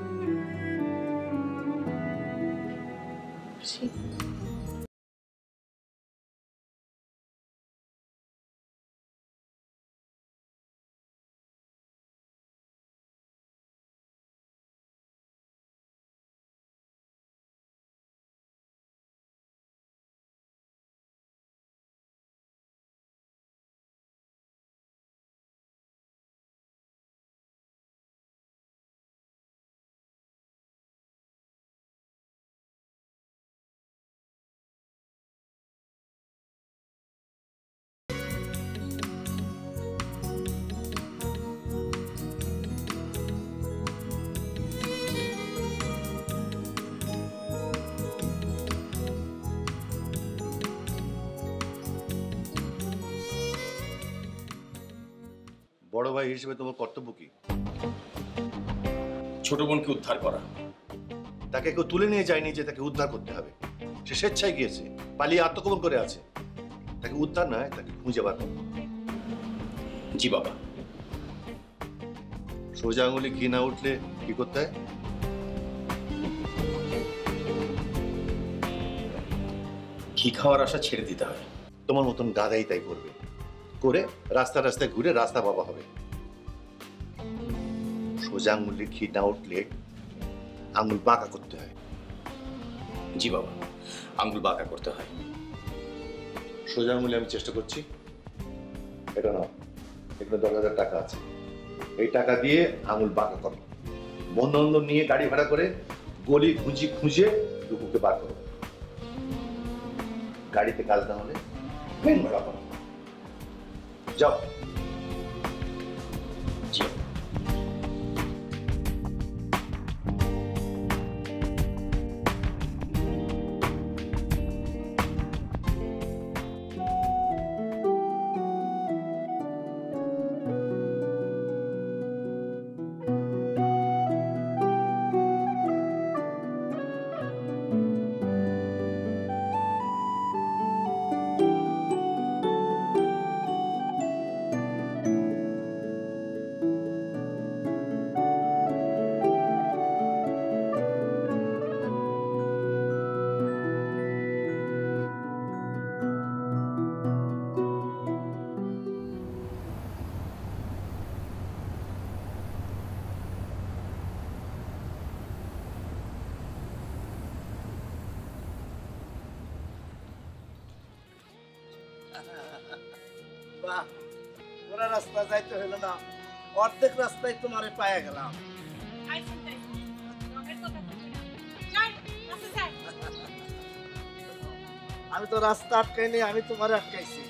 E: বড় ভাই হিসেবে তোমার কর্তব্য কি?
D: ছোট বোনকে উদ্ধার করা।
E: তাকে কেউ তুলে নিয়ে যায়নি যে তাকে উদ্ধার করতে হবে, সে স্বেচ্ছায় গিয়েছে, পালিয়ে আত্মগোপন করে আছে। তাকে উদ্ধার নয়, তাকে খুঁজে বার করো।
D: জি বাবা।
E: সোজা আঙুলে ঘি না উঠলে কি করতে হয়?
D: ঘি খাওয়ার আশা ছেড়ে দিতে হয়।
E: তোমার মতন গাধাই তাই করবে, করে রাস্তা রাস্তায় ঘুরে রাস্তা বাবা হবে। সোজা আঙুলে ঘি না উঠলে আঙুল বাঁকা করতে হয়।
D: জি বাবা, আঙুল বাঁকা করতে হয়।
E: সোজা আঙুলে আমি চেষ্টা করছি, এটা নাও, এখানে দশ হাজার টাকা আছে। এই টাকা দিয়ে আঙুল বাঁকা করো, বন্ধু বান্ধব নিয়ে গাড়ি ভাড়া করে গলি খুঁজি খুঁজে রুকুকে বার করো। গাড়িতে কাজ না হলে ট্রেন ভাড়া করো। যাও।
S: বাহ, পুরা রাস্তা যাইতে হলো না, অর্ধেক রাস্তায় তোমারে পায়া গেলাম। আমি তো রাস্তা আটকাইনি, আমি তোমার আটকাইছি।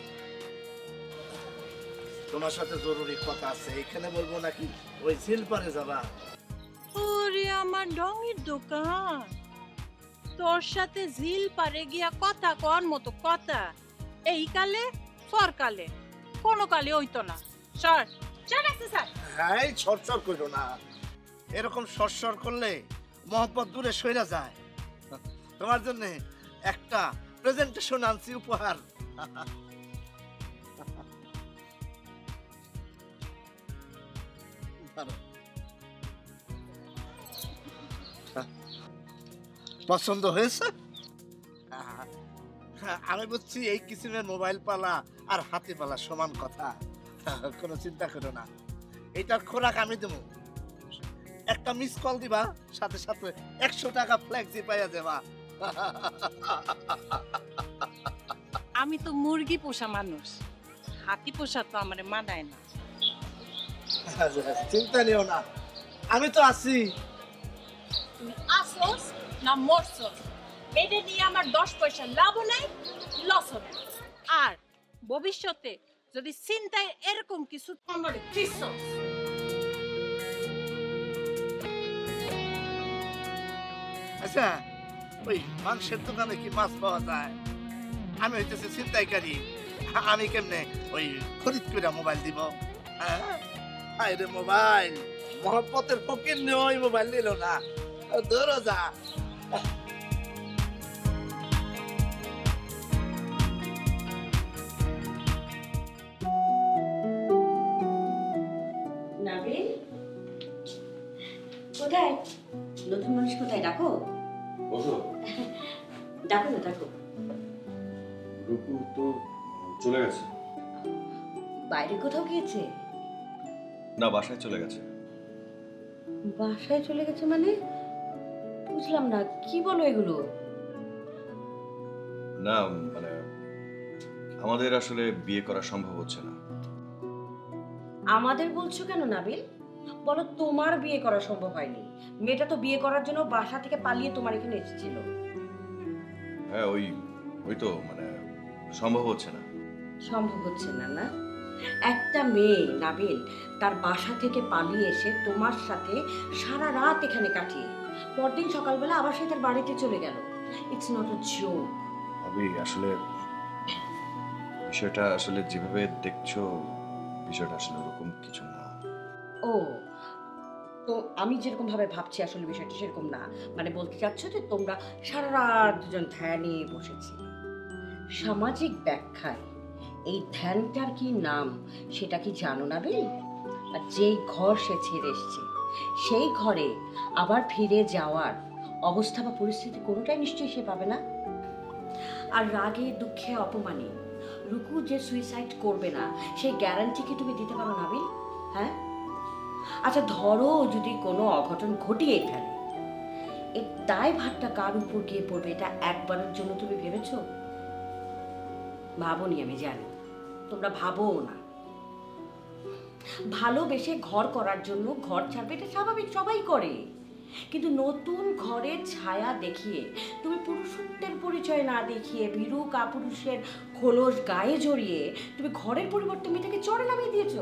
S: তোমার সাথে জরুরি কথা আছে, এখানে বলবো নাকি ওই ঝিল পারে যাবা?
H: ওরে আমার ডঙের দোকান, তোর সাথে ঝিল পারে গিয়া কথা কর মতো কথা এই কালে ফরকালে কোনো কালে হইতো না। সর সর রাস্তা স্যার।
S: হ্যাঁ, ছড়ছড় করো না, এরকম সরসর করলে মহব্বত দূরে সইরা যায়। তোমার জন্য একটা প্রেজেন্টেশন আনছি, উপহার। পছন্দ হয়েছে? আমি বুঝছি এই কিসিমের মোবাইল পালা আর হাতে পালা সমান কথা, কোনো চিন্তা করো না। এইটার খোরাক আমি দেবো। একটা মিস কল দিবা, সাথে সাথে একশো টাকা ফ্ল্যাক্সি পাইয়া দেবা।
H: আমি তো মুরগি পোষা মানুষ, হাতি পোষা তো আমার মানায় না।
S: চিন্তা নিও না, আমি তো আছি।
H: তুমি আসোস না মরছস, এটা নিয়ে আমার দশ পয়সা লাভও নাই, লসও নাই। আর ভবিষ্যতে যদি চিন্তায় এরকম কিছু তোমার কিছু
S: আচ্ছা, ওই মাংসের দোকানে কি মাছ পাওয়া যায়? আমি হইতেছি ছিনতাইকারী, আমি কেমনে ওই খরিদ করে মোবাইল দিব? হ্যাঁ রে, মোবাইল মহব্বতের ফকির নিয়ে ওই মোবাইল নিল না, ধরো যা।
J: নাবিল কোথায়? নতুন মানুষ কোথায়? ডাকো ডাকো না, ডাকো।
N: রুকু তো চলে গেছে।
J: বাইরে কোথাও গিয়েছে?
N: না, বাসায় চলে গেছে।
J: বাসায় চলে গেছে মানে? বুঝলাম না, কি বলো এগুলো?
N: না মানে আমাদের আসলে বিয়ে করা সম্ভব হচ্ছে না।
J: আমাদের বলছো কেন নাবিল? বলো তোমার বিয়ে করা সম্ভব হয়নি। মেয়েটা তো বিয়ে করার জন্য বাসা থেকে পালিয়ে তোমার এখানে এসেছিল।
N: হ্যাঁ, ওই ওই তো মানে সম্ভব হচ্ছে না।
J: সম্ভব হচ্ছে না না? একটা মেয়ে নাবিল তার বাসা থেকে পালিয়ে এসে তোমার সাথে সারা রাত এখানে কাটিয়ে পরদিন সকালবেলা আবার সে তার বাড়িতে চলে গেল। It's not a joke.
N: আমি আসলে বিষয়টা আসলে যেভাবে দেখছো, বিষয়টা আসলে ওরকম কিছু না।
J: ও, তো আমি যেরকম ভাবে ভাবছি আসলে বিষয়টা সেরকম না। মানে বলতে চাচ্ছ যে তোমরা সারা রাত দুজন ধ্যানে বসেছি। সামাজিক ব্যাখ্যায় এই ধ্যানটার কি নাম সেটা কি জানো না বেল? আর যেই ঘর সে ছেড়ে এসছে সেই ঘরে আবার ফিরে যাওয়ার অবস্থা বা পরিস্থিতি কোনোটাই নিশ্চয়ই সে পাবে না। আর রাগে দুঃখে অপমানে রুকু যে সুইসাইড করবে না সেই গ্যারান্টি কি তুমি দিতে পারো নাবিল? হ্যাঁ, আচ্ছা ধরো যদি কোনো অঘটন ঘটিয়ে ফেলে, এর দায় ভারটা কার উপর গিয়ে পড়বে এটা একবারের জন্য তুমি ভেবেছো? ভাবোনি, আমি জানি তোমরা ভাবো না। ভালোবেসে ঘর করার জন্য ঘর ছাড়বে, এটা স্বাভাবিক, সবাই করে। কিন্তু নতুন ঘরের ছায়া দেখিয়ে তুমি পুরুষত্বের পরিচয় না দেখিয়ে ভীরু কাপুরুষের খোলস গায়ে জড়িয়ে তুমি ঘরের পরিবর্তে মেয়েটাকে চড়ে নামিয়ে দিয়েছো।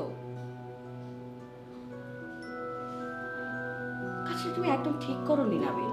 J: কাছে তুমি একদম ঠিক করোনি নাবিল।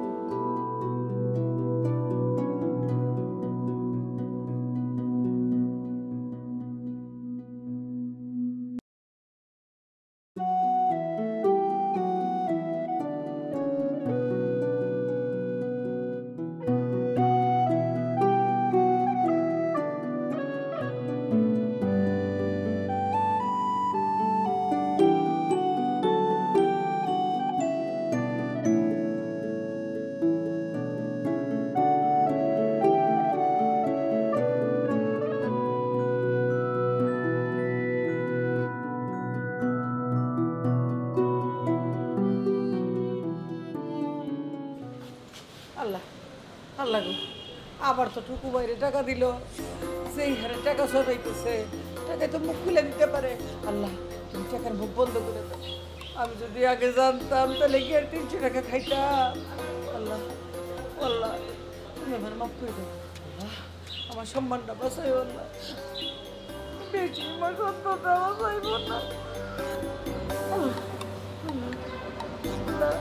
C: আল্লাহ আল্লাহ গো, আবার তো টুকু বাইরে টাকা দিল, সেই হারে টাকা সরাইতেছে, টাকা তো মুখ খুলে দিতে পারে। আল্লাহ তুমি টাকার মুখ বন্ধ করে দাও। আমি যদি আগে জানতাম তাহলে কি আর তিনশো টাকা খাইতাম। আল্লাহ আল্লাহ তুমি আমার মাফ করে দাও। আল্লাহ আমার সম্মানটা বাঁচাই, আল্লাহ বেশি আমার সত্যটা বাঁচাইব না। আল্লাহ আল্লাহ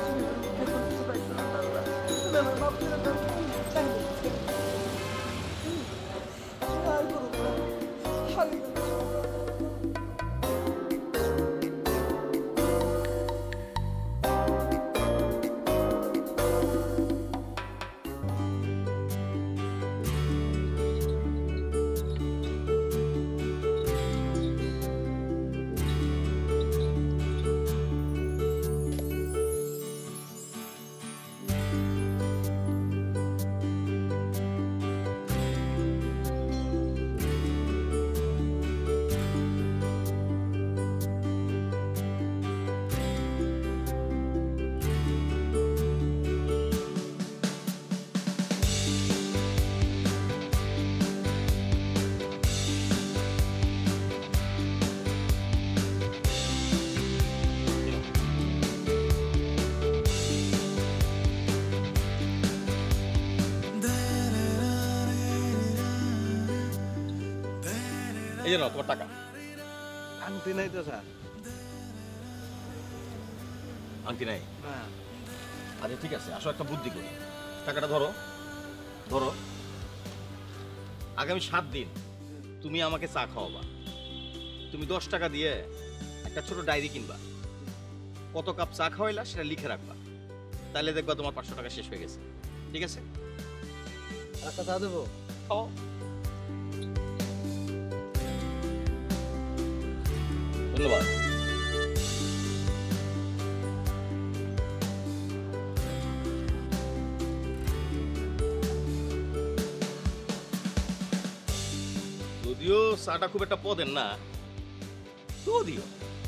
D: এই জন্য তোমার টাকা।
L: আংটি নাই তো স্যার।
D: আংটি নাই? আচ্ছা ঠিক আছে, আসো একটা বুদ্ধি করি। টাকাটা ধরো, ধরো। আগামী সাত দিন তুমি আমাকে চা খাওয়াবা। তুমি দশ টাকা দিয়ে একটা ছোট ডায়েরি কিনবা, কত কাপ চা খাওয়াইলা সেটা লিখে রাখবা, তাহলে দেখবা তোমার পাঁচশো টাকা শেষ হয়ে গেছে। ঠিক আছে?
L: একটা চা দেবো?
D: খাও। ধন্যবাদ। যদিও চাটা খুব একটা পদের না, তো দিও।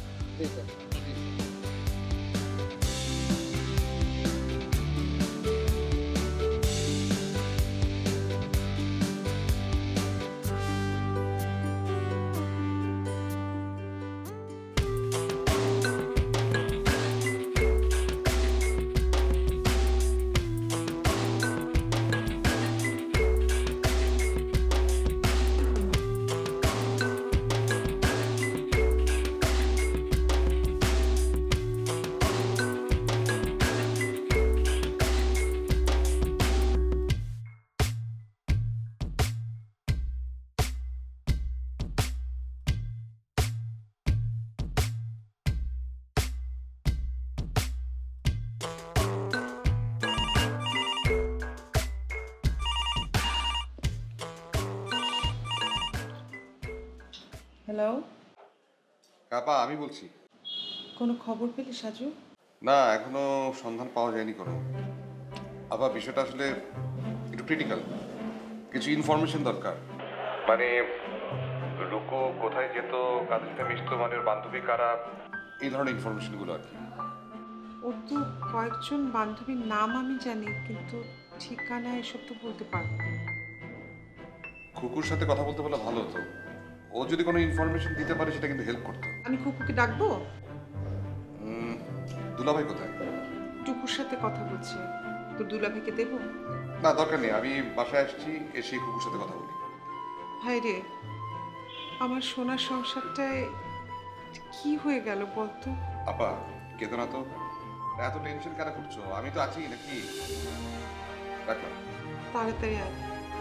K: হ্যালো,
B: কাপা আমি বলছি।
K: কোনো খবর পেলে সাজু?
B: না, এখনো সন্ধান পাওয়া যায়নি কোনো। আবার বিষয়টা আসলে একটু ক্রিটিক্যাল, কিছু ইনফরমেশন দরকার। মানে রুকু কোথায় যেত, কাদের সাথে মিশতো, মানে ওর বান্ধবী কারা, এই ধরনের ইনফরমেশনগুলো আর কি।
K: ওর তো কয়েকজন বান্ধবীর নাম আমি জানি, কিন্তু ঠিকানা এসব তো বলতে পারবো না।
B: খুকুর সাথে কথা বলতে বলে ভালো হতো, ও যদি কোনো ইনফরমেশন দিতে পারে সেটা কিন্তু হেল্প করতো।
K: আমি কুকুকে ডাকবো?
B: উম, দুলাভাই কোথায়?
K: টুকুর সাথে কথা বলছে, তোর দুলাভাইকে দেবো?
B: না দরকার নেই, আমি বাসায় আসছি, এসে কুকুর সাথে কথা বলি।
K: ভাই রে, আমার সোনার সংসারটায় কি হয়ে গেল বলতো?
B: আপা কেঁদো না তো, এত টেনশন কেন করছো? আমি তো আছি নাকি? রাখলাম।
K: তাড়াতাড়ি আয়।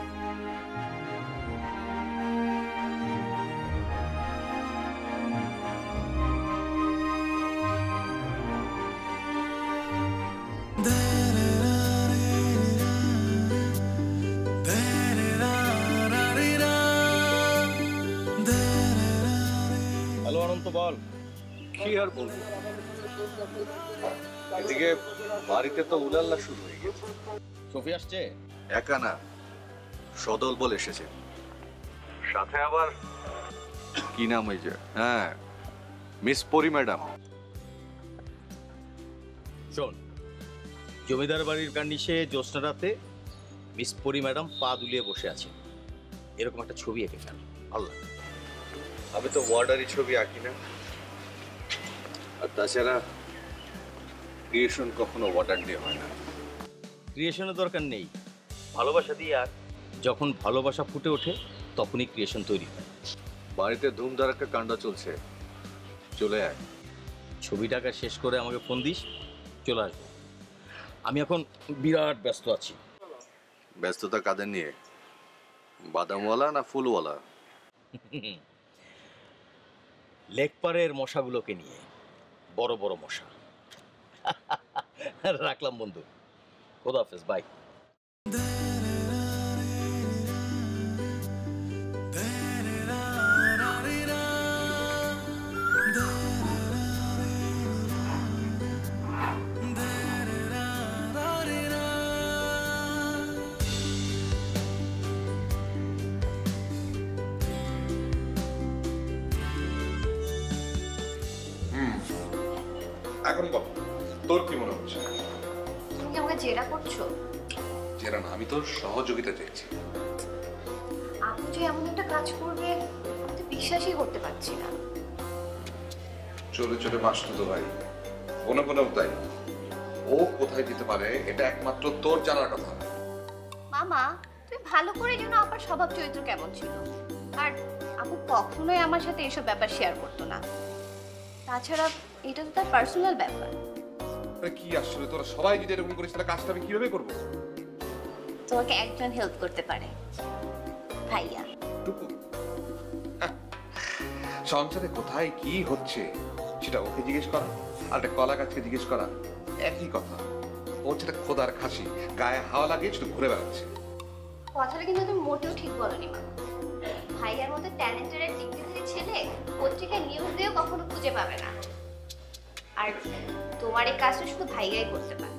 D: হ্যালো অনন্ত, বল।
L: কি আর বলবো, এদিকে বাড়িতে তো উলাল্লা শুরু হয়ে গেছে।
D: সফি আসছে?
L: একা না, সদল বল এসেছে, সাথে আবার কি নাম ওই যে, হ্যাঁ মিস পরি ম্যাডাম।
D: শোন, জমিদার বাড়ির কার্নিশে জ্যোৎস্না রাতে মিস পরি ম্যাডাম পা দুলিয়ে বসে আছে, এরকম একটা ছবি এঁকে ফেল। আল্লাহ,
L: আমি তো ওয়ার্ডারি ছবি আঁকি না, আর তাছাড়া ক্রিয়েশন কখনো অর্ডার দিয়ে হয় না।
D: ক্রিয়েশনের দরকার নেই, ভালোবাসা দিয়ে আর যখন ভালোবাসা ফুটে ওঠে তখনই ক্রিয়েশন তৈরি হয়।
L: বাড়িতে ধুমধারাক্কা কাণ্ড চলছে, চলে আয়।
D: ছবিটাকে শেষ করে আমাকে ফোন দিস, চলে আসবো। আমি এখন বিরাট ব্যস্ত আছি।
L: ব্যস্ততা কাদের নিয়ে, বাদামওয়ালা না ফুলওয়ালা?
D: লেকপাড়ের মশাগুলোকে নিয়ে, বড় বড় মশা। রাখলাম বন্ধু, খোদা হাফেজ, বাই।
B: এখন বল, তোর কি মনে হচ্ছে?
I: তুমি কি আমাকে জেরা করছো?
B: জেরা না, আমি তোর সহযোগিতা চাইছি।
I: আপনি যে এমন একটা কাজ করবে আমি তো বিশ্বাসই করতে পারছি না।
B: চলে চলে মাসতো তো ভাই, কোনো কোনো তাই। ও কোথায় যেতে পারে এটা একমাত্র তোর জানার কথা।
I: মামা, তুমি ভালো করে জানো আপার স্বভাব চরিত্র কেমন ছিল, আর আপু কখনোই আমার সাথে এসব ব্যাপার শেয়ার করতো না। তাছাড়া এটা তো তার পার্সোনাল ব্যাপার।
B: আরে কি আসলে তোরা সবাই যদি এরকম করিস তাহলে কাজটা আমি কিভাবে করবো?
I: তোমাকে একজন হেল্প করতে পারে, ভাইয়া।
B: সংসারে কোথায় কি হচ্ছে সেটা ওকে জিজ্ঞেস করা আর একটা কলা গাছকে জিজ্ঞেস করা একই কথা। ও সেটা খোদার খাসি, গায়ে হাওয়া লাগিয়ে শুধু ঘুরে বেড়াচ্ছে।
I: কথাটা কিন্তু তুমি মোটেও ঠিক বলনি মা। ভাইয়ার মতো ট্যালেন্টেড আর ডিগ্রিধারী ছেলে পত্রিকায় নিউজ দিয়েও কখনো খুঁজে পাবে না। আর তোমার এই কাজটা শুধু ভাইয়াই করতে পারে।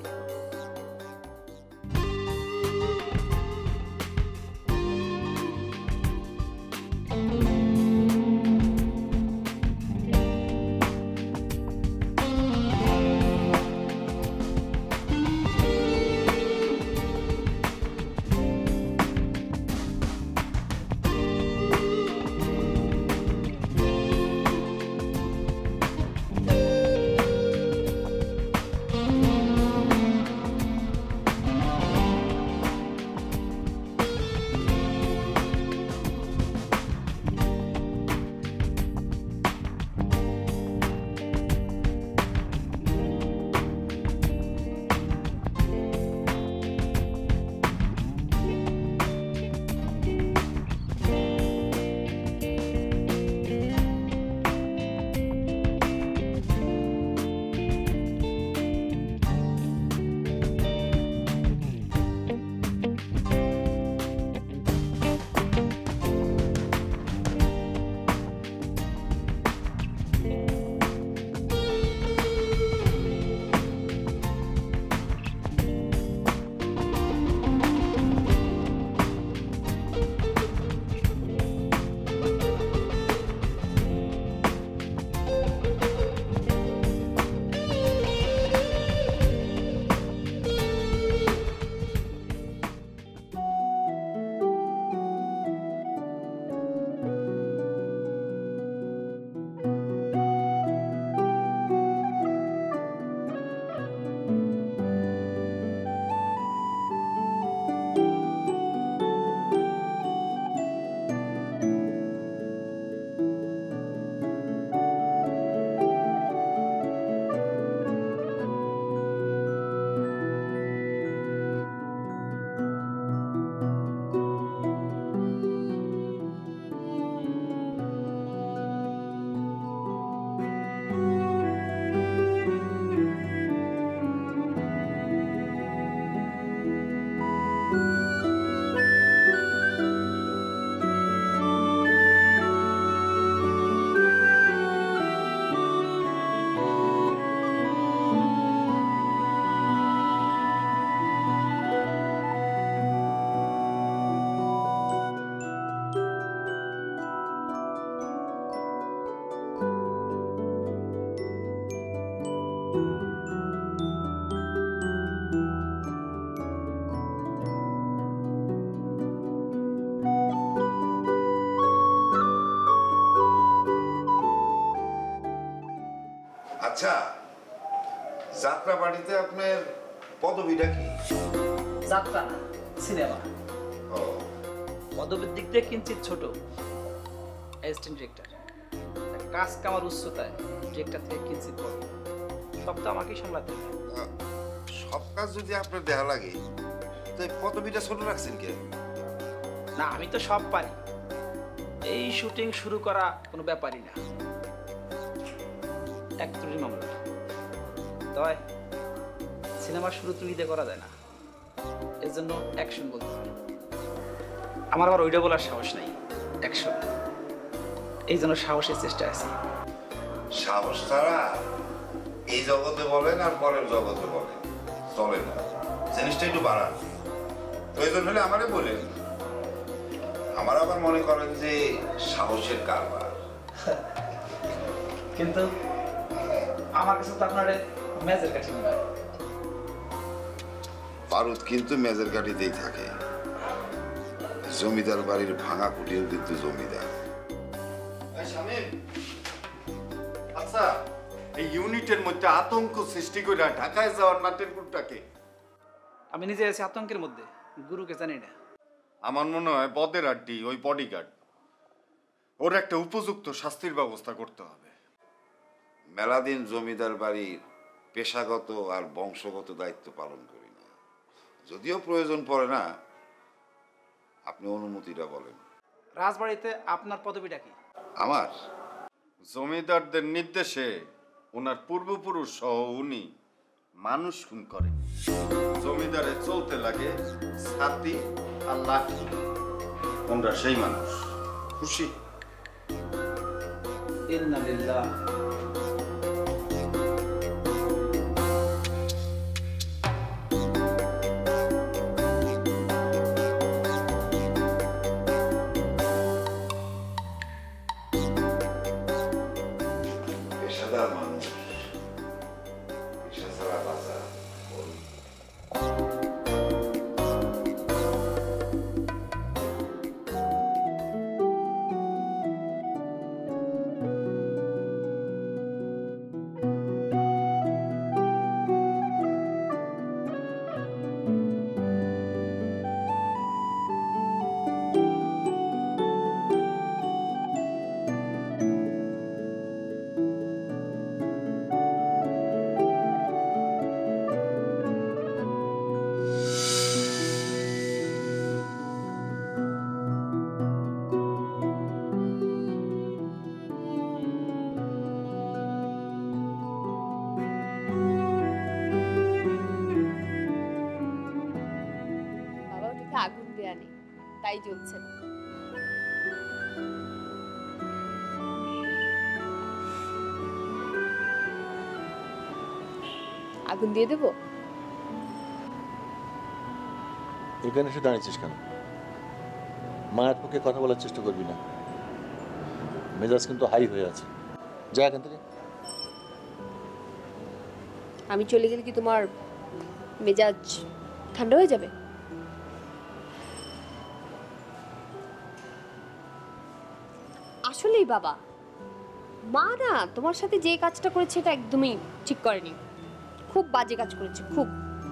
O: আচ্ছা, যাত্রা বাড়িতে আপনার পদবিটা কি?
P: যাত্রা না, সিনেমা।
O: ও,
P: পদবীর দিক দিয়ে কিঞ্চিত ছোট, অ্যাসিস্ট্যান্ট ডিরেক্টর। কাজ কামার উচ্চতায় ডিরেক্টর থেকে কিঞ্চিত বড়, সব তো আমাকেই সামলাতে হবে।
O: সব কাজ যদি আপনার দেয়া লাগে তো এই পদবিটা ছোট রাখছেন কে?
P: না, আমি তো সব পারি। এই শুটিং শুরু করা কোনো ব্যাপারই না, এক ত্রুটি মামলা। তয় সিনেমার শুরু ত্রুটিতে করা যায় না, এর জন্য অ্যাকশন বলতে হয়। আমার আবার ওইটা বলার সাহস নাই, অ্যাকশন। এই জন্য সাহসের চেষ্টা আছে।
O: সাহস ছাড়া এই জগতে বলেন আর পরের জগতে বলেন চলে না, জিনিসটা একটু বাড়ান। প্রয়োজন হলে আমারে বলেন, আমার আবার মনে করেন যে সাহসের কারবার।
P: কিন্তু আমার কাছে তো আপনার মেজের কাছে নয়।
O: বারুদ কিন্তু মেজের গাড়িতেই থাকে। জমিদার বাড়ির ভাঙা কুটিও কিন্তু জমিদার।
F: আচ্ছা, এই ইউনিটের মধ্যে আতঙ্ক সৃষ্টি করে ঢাকায় যাওয়ার নাটের গুরুটাকে?
P: আমি নিজে আছি আতঙ্কের মধ্যে, গুরুকে জানি না।
F: আমার মনে হয় বদের আড্ডি ওই বডিগার্ড, ওর একটা উপযুক্ত শাস্তির ব্যবস্থা করতে হবে।
O: মেলাদিন জমিদার বাড়ির পেশাগত আর বংশগত দায়িত্ব পালন করি না, যদিও প্রয়োজন পড়ে না। আপনি অনুমতিটা বলেন।
P: রাজবাড়িতে আপনার পদবিটা কি?
O: আমার
F: জমিদারদের নির্দেশে ওনার পূর্বপুরুষ সহ উনি মানুষ খুন করে। জমিদারে চলতে লাগে ছাতি আর লাঠি। ওনারা সেই মানুষ। খুশি?
P: ইন্না লিল্লাহ।
O: পেশাদার মানুষ, পেশা ছাড়া বাঁচা
M: আগুন দেয়া নেই, তাই জ্বলছে না। আগুন দিয়ে দেবো?
E: এখানে এসে দাঁড়িয়েছিস কেন? মায়ের পক্ষে কথা বলার চেষ্টা করবি না, মেজাজ কিন্তু হাই হয়ে আছে। যা এখান থেকে।
M: আমি চলে গেলে কি তোমার মেজাজ ঠান্ডা হয়ে যাবে? আসলেই বাবা, মা না তোমার সাথে যে কাজটা করেছে এটা একদমই ঠিক করেনি, খুব বাজে কাজ করেছে, খুব।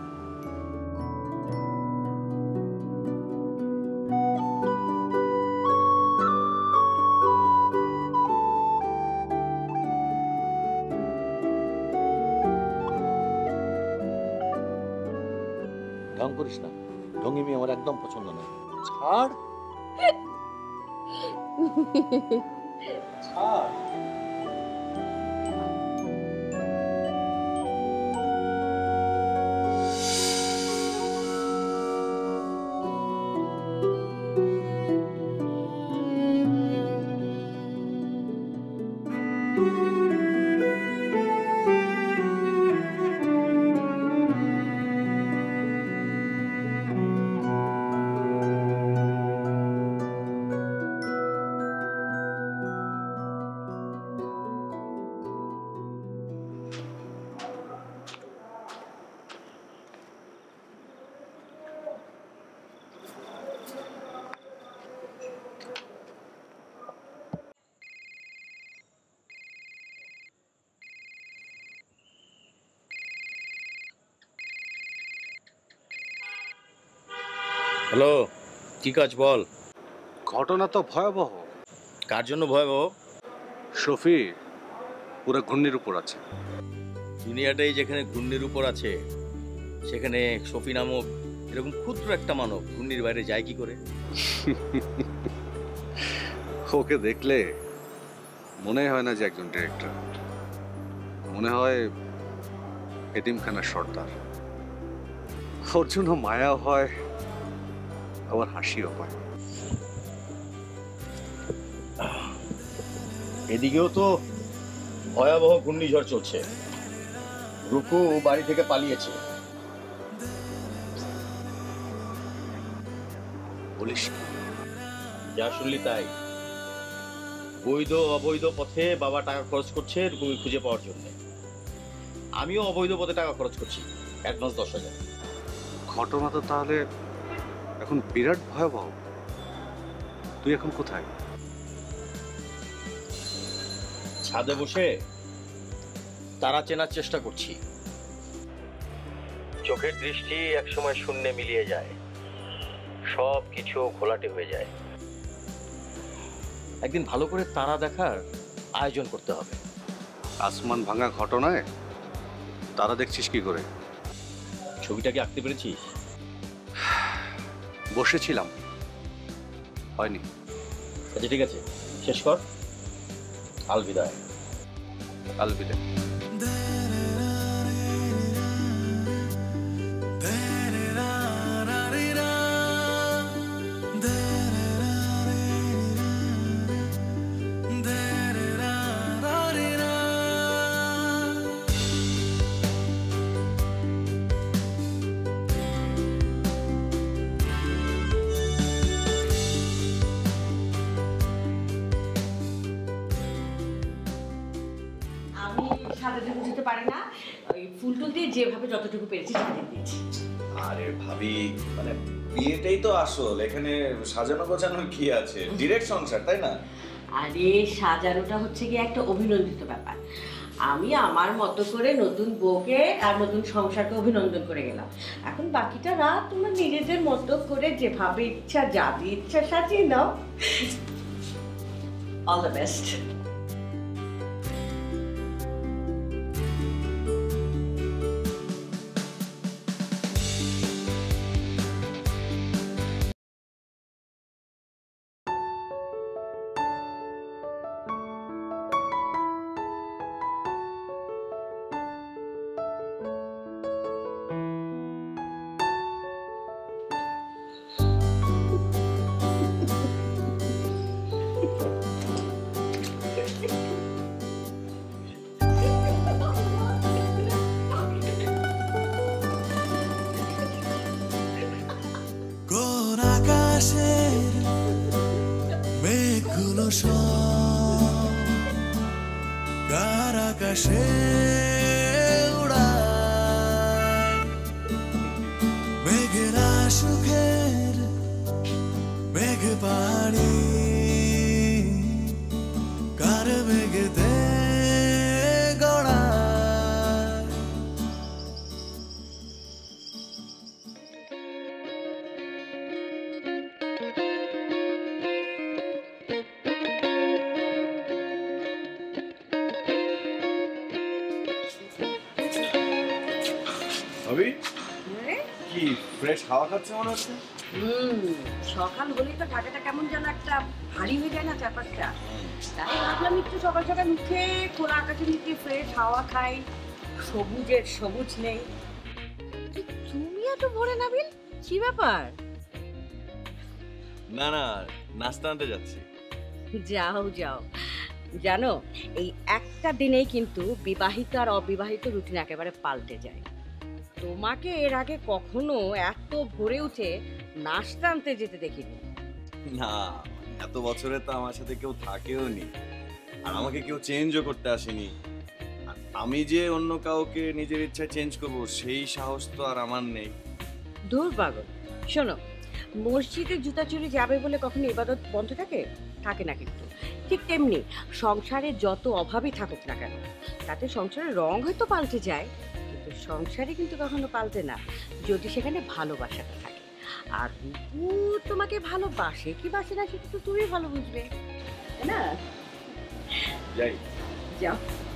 E: ঢং করিস না, ঢঙ্গিমি আমার একদম পছন্দ নয়। ছাড় ছাড়।
D: হ্যালো, কি কাজ বল?
N: ঘটনা তো ভয়াবহ।
D: কার জন্য ভয়াবহ?
N: শফি পুরো ঘূর্ণির উপর আছে।
D: দুনিয়াটাই যেখানে ঘূর্ণির উপর আছে, সেখানে শফি নামক এরকম ক্ষুদ্র একটা মানব ঘূর্ণির বাইরে যায় কি করে?
N: ওকে দেখলে মনে হয় না যে একজন ডিরেক্টর, মনে হয় এতিমখানার সর্দার। ওর জন্য মায়া হয়, আবার হাসিও হয়।
D: এদিকেও তো ভয়াবহ ঘূর্ণিঝড় চলছে। রুকু বাড়ি থেকে পালিয়েছে। বলিস কি? যা শুনলি তাই। বৈধ অবৈধ পথে বাবা টাকা খরচ করছে রুকুকে খুঁজে পাওয়ার জন্য। আমিও অবৈধ পথে টাকা খরচ করছি, অ্যাডভান্স দশ হাজার।
N: ঘটনা তো তাহলে এখন বিরাট ভয়াবহ। তুই এখন কোথায়?
D: ছাদে বসে তারা চেনার চেষ্টা করছি। চোখের দৃষ্টি একসময় শূন্যে মিলিয়ে যায়, সব কিছু ঘোলাটে হয়ে যায়। একদিন ভালো করে তারা দেখার আয়োজন করতে হবে।
N: আসমান ভাঙা ঘটনায় তারা দেখছিস কি করে?
D: ছবিটাকে আঁকতে পেরেছিস?
N: বসেছিলাম, হয়নি।
D: আচ্ছা ঠিক আছে, শেষ কর। আলবিদায়।
N: আলবিদায়।
J: সাজাতে বুঝতে পারি না, ওই ফুল টুল দিয়ে যেভাবে যতটুকু পেরেছি সাজিয়ে দিয়েছি।
L: আরে ভাবি, মানে বিয়েটাই তো আসল, এখানে সাজানো গোছানোর কি আছে? ডিরেক্ট সংসার, তাই না?
J: আরে সাজানোটা হচ্ছে গিয়ে একটা অভিনন্দিত ব্যাপার। আমি আমার মতো করে নতুন বউকে আর নতুন সংসারকে অভিনন্দন করে গেলাম। এখন বাকিটা রাত তোমরা নিজেদের মতো করে যেভাবে ইচ্ছা যাবে ইচ্ছা সাজিয়ে নাও। All the best.
A: কোন আকাশের মেঘগুলো সব কার আকাশে উড়ায়, মেঘেরা সুখের মেঘ পাড়ি কার মেঘেতে গড়ায়।
L: ভাবি কি ফ্রেশ হাওয়া খাচ্ছে মনে হচ্ছে?
J: হুম, সকাল হলেই তো ঢাকাটা কেমন যেন একটা ভারী হয়ে যায় না চারপাশটা। তাই ভাবলাম একটু সকাল সকাল উঠে খোলা আকাশের নিচে ফ্রেশ হাওয়া খাই, সবুজের সবুজ নেই। তুমি এত ভোরে নাবিল, কি ব্যাপার?
L: না না, নাস্তা আনতে যাচ্ছি।
J: যাও যাও। জানো, এই একটা দিনেই কিন্তু বিবাহিত আর অবিবাহিত রুটিন একেবারে পাল্টে যায়। তোমাকে এর আগে কখনো এত ভোরে উঠে নাস্তা আনতে যেতে দেখিনি।
L: না, এত বছরে তো আমার সাথে কেউ থাকেও নি, আর আমাকে কেউ চেঞ্জও করতে আসেনি। আর আমি যে অন্য কাউকে নিজের ইচ্ছায় চেঞ্জ করব সেই সাহস তো আর আমার নেই।
J: দূর পাগল, শোনো, মসজিদে জুতা চুরি যাবে বলে কখনো ইবাদত বন্ধ থাকে? থাকে না। কিন্তু ঠিক তেমনি সংসারে যত অভাবই থাকুক না কেন, তাতে সংসারের রং হয়তো পাল্টে যায়, কিন্তু সংসারে কিন্তু কখনো পাল্টে না যদি সেখানে ভালোবাসাটা থাকে। আর হুপু তোমাকে ভালোবাসে কি বাসে না সেটা তো তুমি ভালো বুঝবে, তাই না?
L: যাই
J: যাও।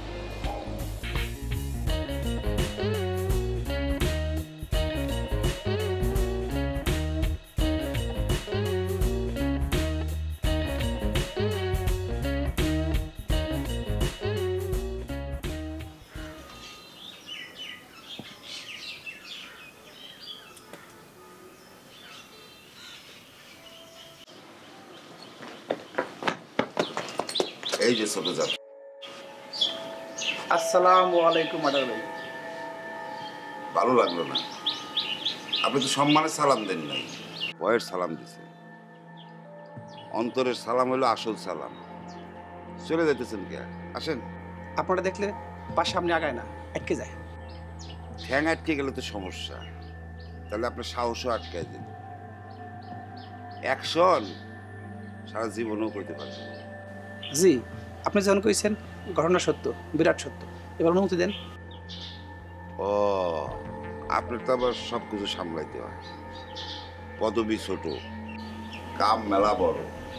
O: এই যে ছোট জাত।
P: আসসালামু আলাইকুম আদার ভাই।
O: ভালো লাগলো না, আপনি তো সম্মানের সালাম দেন নাই, ভয়ের সালাম দিছে। অন্তরের সালাম হলো আসল সালাম। চলে যাইতেছেন কে? আসেন।
P: আপনারা দেখলে পাশে সামনে আগায় না, আটকে যায়।
O: ঠ্যাং আটকে গেলে তো সমস্যা, তাহলে আপনার সাহসও আটকায় দিন। অ্যাকশন সারা জীবনও করতে পারবেন।
P: জি, আপনি যখন কইছেন ঘটনা সত্য, বিরাট সত্য, এবার অনুমতি দেন।
O: ও, আপনার তো আবার সব কিছু সামলাইতে হয়। পদবি ছোট, কাম মেলা বড়।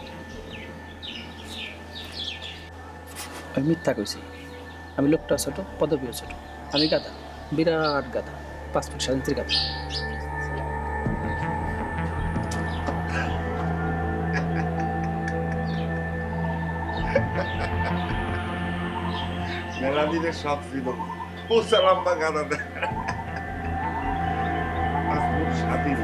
P: আমি মিথ্যা কইছি। আমি লোকটা ছোট, পদবিও ছোট। আমি গাধা, বিরাট গাধা, পাঁচ ফুট সাড়ে তিন গাধা।
O: মেলা দিনের সব ছিল পোষা লম্বা গাদা স্বাধীন।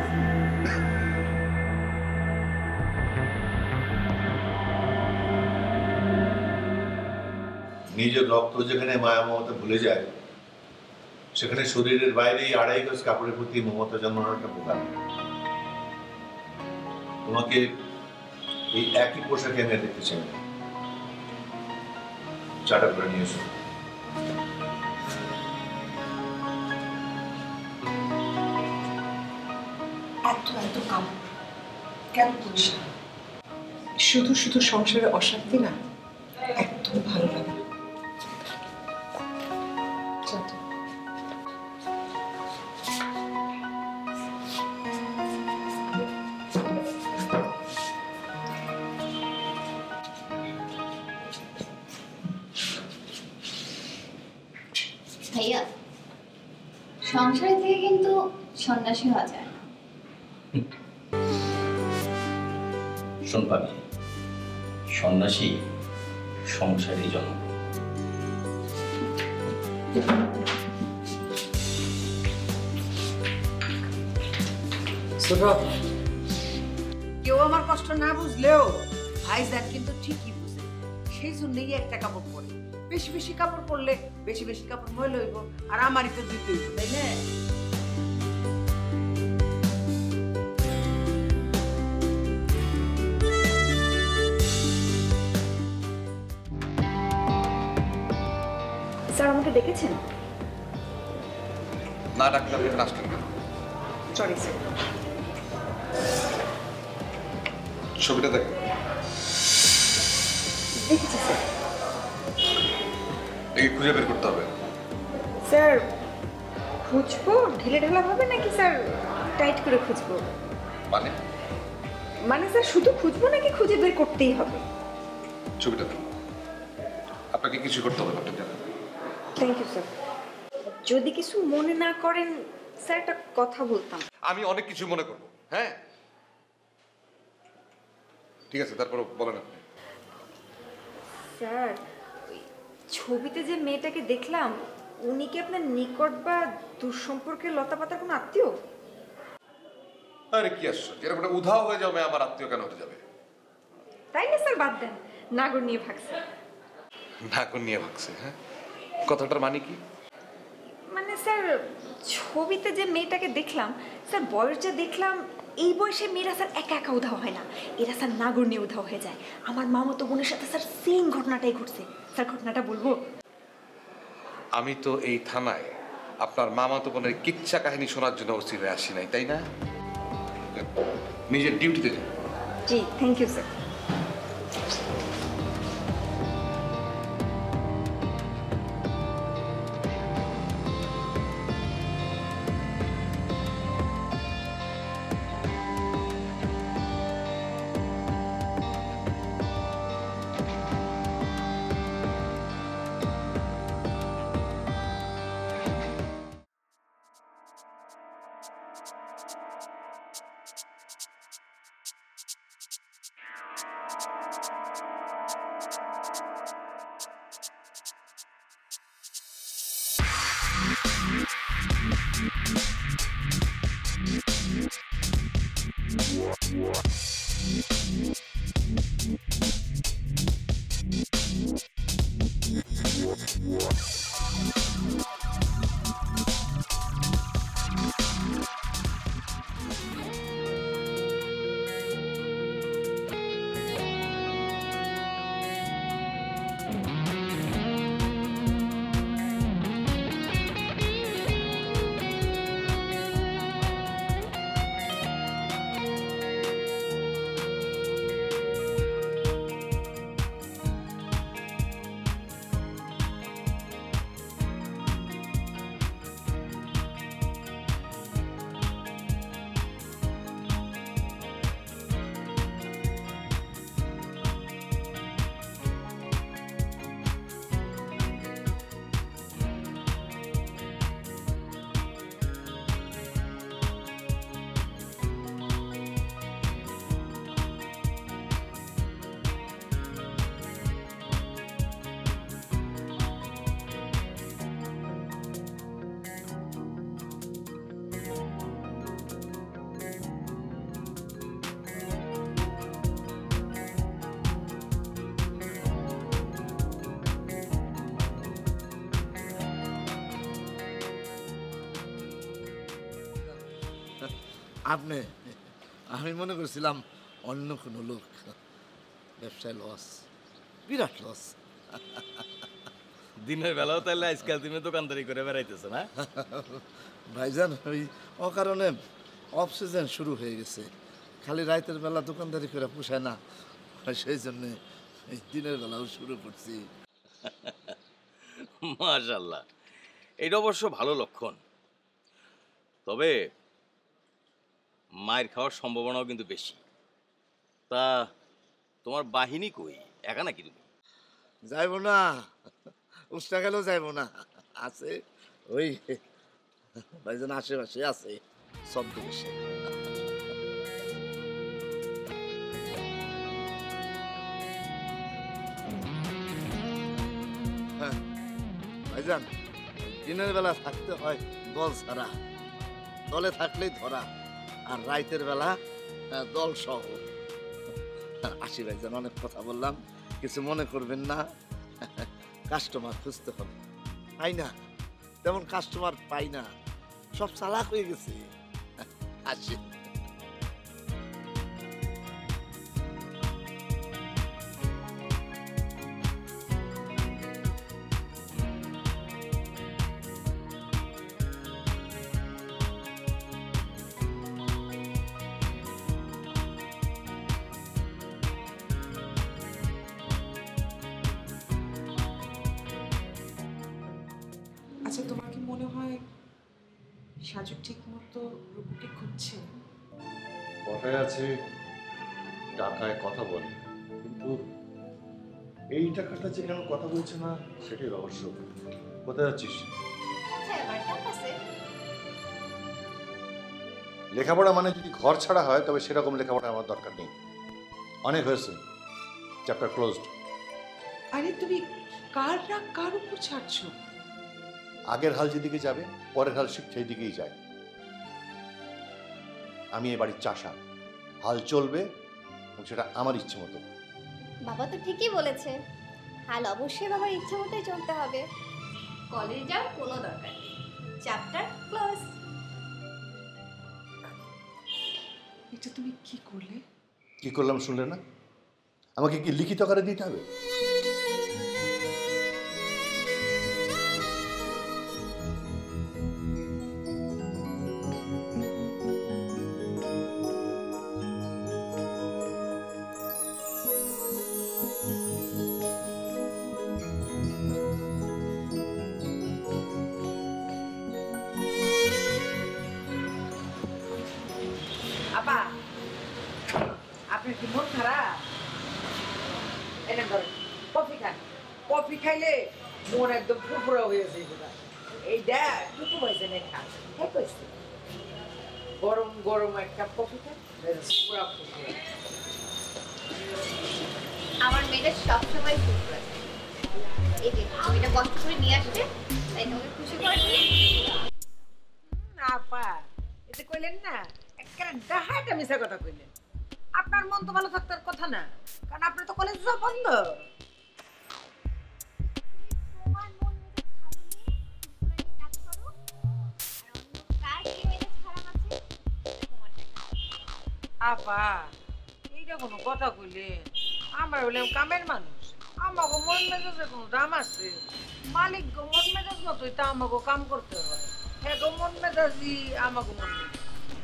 E: নিজের রক্ত যেখানে মায়া মমতা ভুলে যায়, সেখানে শরীরের বাইরেই আড়াই গজ কাপড়ের প্রতি মমতা জন্মানোর একটা বোকা। তোমাকে এই একই পোশাকে আমি দেখতে চাই না। চাটা করে নিয়ে এসো।
K: এত এত কাপড় কেন করিস না? শুধু শুধু সংসারে অশান্তি না, একদম ভালো লাগে না। চল।
I: ভাইয়া, সংসারে থেকে কিন্তু সন্ন্যাসী হওয়া যায় না।
D: শোন পাবি, সন্ন্যাসী সংসারী জন্ম।
J: কেউ আমার কষ্ট না বুঝলেও ভাইজান কিন্তু ঠিকই বুঝে, সেই জন্যই একটা কাপড় পরে। বেশি বেশি কাপড় পরলে বেশি বেশি কাপড় ময়লা হইব, আর আমারই তো দিতে হইব, তাই না?
I: স্যার আমাকে দেখেছেন?
B: না ডাক্তার, এখানে আসলেন কেন?
K: Sorry sir.
B: ছবিটা দেখেন।
I: দেখেছি স্যার।
B: একে খুঁজে বের করতে হবে।
I: স্যার খুঁজবো ঢিলে ঢালা ভাবে নাকি স্যার টাইট করে খুঁজবো?
B: মানে
I: মানে স্যার শুধু খুঁজবো নাকি খুঁজে বের করতেই হবে?
B: ছবিটা দেখুন। আপনাকে কিছু করতে হবে না, আপনি জানেন।
I: Thank you sir. যদি কিছু মনে না করেন স্যার, একটা কথা বলতাম।
B: আমি অনেক কিছু মনে করবো। হ্যাঁ ঠিক আছে, তারপর বলেন আপনি।
I: স্যার ওই ছবিতে যে মেয়েটাকে দেখলাম, উনি কি আপনার নিকট বা দূর সম্পর্কের লতাপাতার কোনো আত্মীয়?
B: আরে কি আশ্চর্য, এরকম একটা উধাও হয়ে যাবে আমার আত্মীয় কেন হতে যাবে?
I: তাই না স্যার, বাদ দেন, নাগর নিয়ে ভাগছে।
B: নাগর নিয়ে ভাগছে? হ্যাঁ, কথাটার মানে কি?
I: মানে স্যার ছবিতে যে মেয়েটাকে দেখলাম স্যার, বয়স যা দেখলাম, এই বয়সে মেয়েরা স্যার একা একা উধাও হয় না, এরা স্যার নাগর নিয়ে উধাও হয়ে যায়। আমার মামাতো বোনের সাথে স্যার সেম ঘটনাটাই ঘটছে। স্যার ঘটনাটা বলবো?
B: আমি তো এই থানায় আপনার মামাতো বোনের কিচ্ছা কাহিনী শোনার জন্য উপস্থিত হয়ে আসি নাই, তাই না? নিজের ডিউটিতে যান।
I: জি থ্যাংক ইউ স্যার।
S: আপনি আমি মনে করছিলাম অন্য কোনো লোক। ব্যবসায় লস, বিরাট লস।
D: দিনের বেলাও তাহলে আজকাল তুমি দোকানদারি করে বেড়াইতেছো না?
S: ভাইজান ওই অকারণে অফ সিজন শুরু হয়ে গেছে, খালি রাতের বেলা দোকানদারি করে পোষায় না, সেই জন্যে এই দিনের বেলাও শুরু করছি।
D: মাশাআল্লাহ, এটা অবশ্য ভালো লক্ষণ। তবে মায়ের খাওয়ার সম্ভাবনাও কিন্তু বেশি। তা তোমার বাহিনী কই? একা নাকি তুমি?
S: যাইব না, উষ্টা গেলেও যাইব না, আছে ওই ভাইজান আশেপাশে আছে সব দেশে। হ্যাঁ ভাইজান, দিনের বেলা থাকতে হয় দল ছাড়া, দলে থাকলেই ধরা, আর রাইতের বেলা দল সহ। আসি ভাইজান, অনেক কথা বললাম, কিছু মনে করবেন না। কাস্টমার খুঁজতে হবে, পাই না, তেমন কাস্টমার পাই না, সব চালাক হয়ে গেছে। আসি।
K: আচ্ছা, তোমার কি মনে হয় সাজু ঠিক মতো রূপকে খুঁজছে?
E: কথায় আছে টাকায় কথা বলে, কিন্তু এই টাকাটা যে কেন কথা বলছে না সেটাই রহস্য। কোথায় যাচ্ছিস? লেখাপড়া মানে যদি ঘর ছাড়া হয় তবে সেরকম লেখাপড়া আমার দরকার নেই, অনেক হয়েছে, চ্যাপ্টার ক্লোজড।
K: আরে তুমি কার রাগ কার উপর ছাড়ছো?
E: আগের হাল যেদিকে যাবে পরের হাল ঠিক সেই দিকেই যায়। আমি এ বাড়ির চাষা, হাল চলবে এবং সেটা আমার ইচ্ছে মতো।
I: বাবা তো ঠিকই বলেছে, হাল অবশ্যই বাবার ইচ্ছে মতোই চলতে হবে। কলেজ যাওয়ার কোনো দরকার নেই, চ্যাপ্টার ক্লোজ।
K: এটা তুমি কি করলে?
E: কি করলাম শুনলে না? আমাকে কি লিখিত আকারে দিতে হবে?
J: আপা, আপনার কি মন খারাপ? এনে ধরেন কফি খান, কফি খাইলে মন একদম ফুরফুরা হয়ে যায়। এই দেখ টুকু হয়েছে না, খান হ্যাঁ কইছে। গরম গরম একটা কফি খাই পুরা ফুটে।
I: আমার মেয়েটা সবসময় খুশি হয়। এই যে তুমি এটা কষ্ট করে নিয়ে আসবে, তাই তোমাকে খুশি করে দিই।
J: আপা এটা কইলেন না একেবারে ডাহাটা মিশা কথা কইলেন। আপনার মন তো ভালো থাকার কথা না, কারণ আপনার তো কলেজ সব বন্ধ। আপা এইটা কোনো কথা কইলেন? আমরা হইলাম কামের মানুষ, আমাকে মন মেজাজে কোনো দাম আছে? মালিক গো মন মেজাজ মতোই তা আমাকে কাম করতে হয়। হ্যাঁ গো মন মেজাজি আমাকে মন মেজাজ।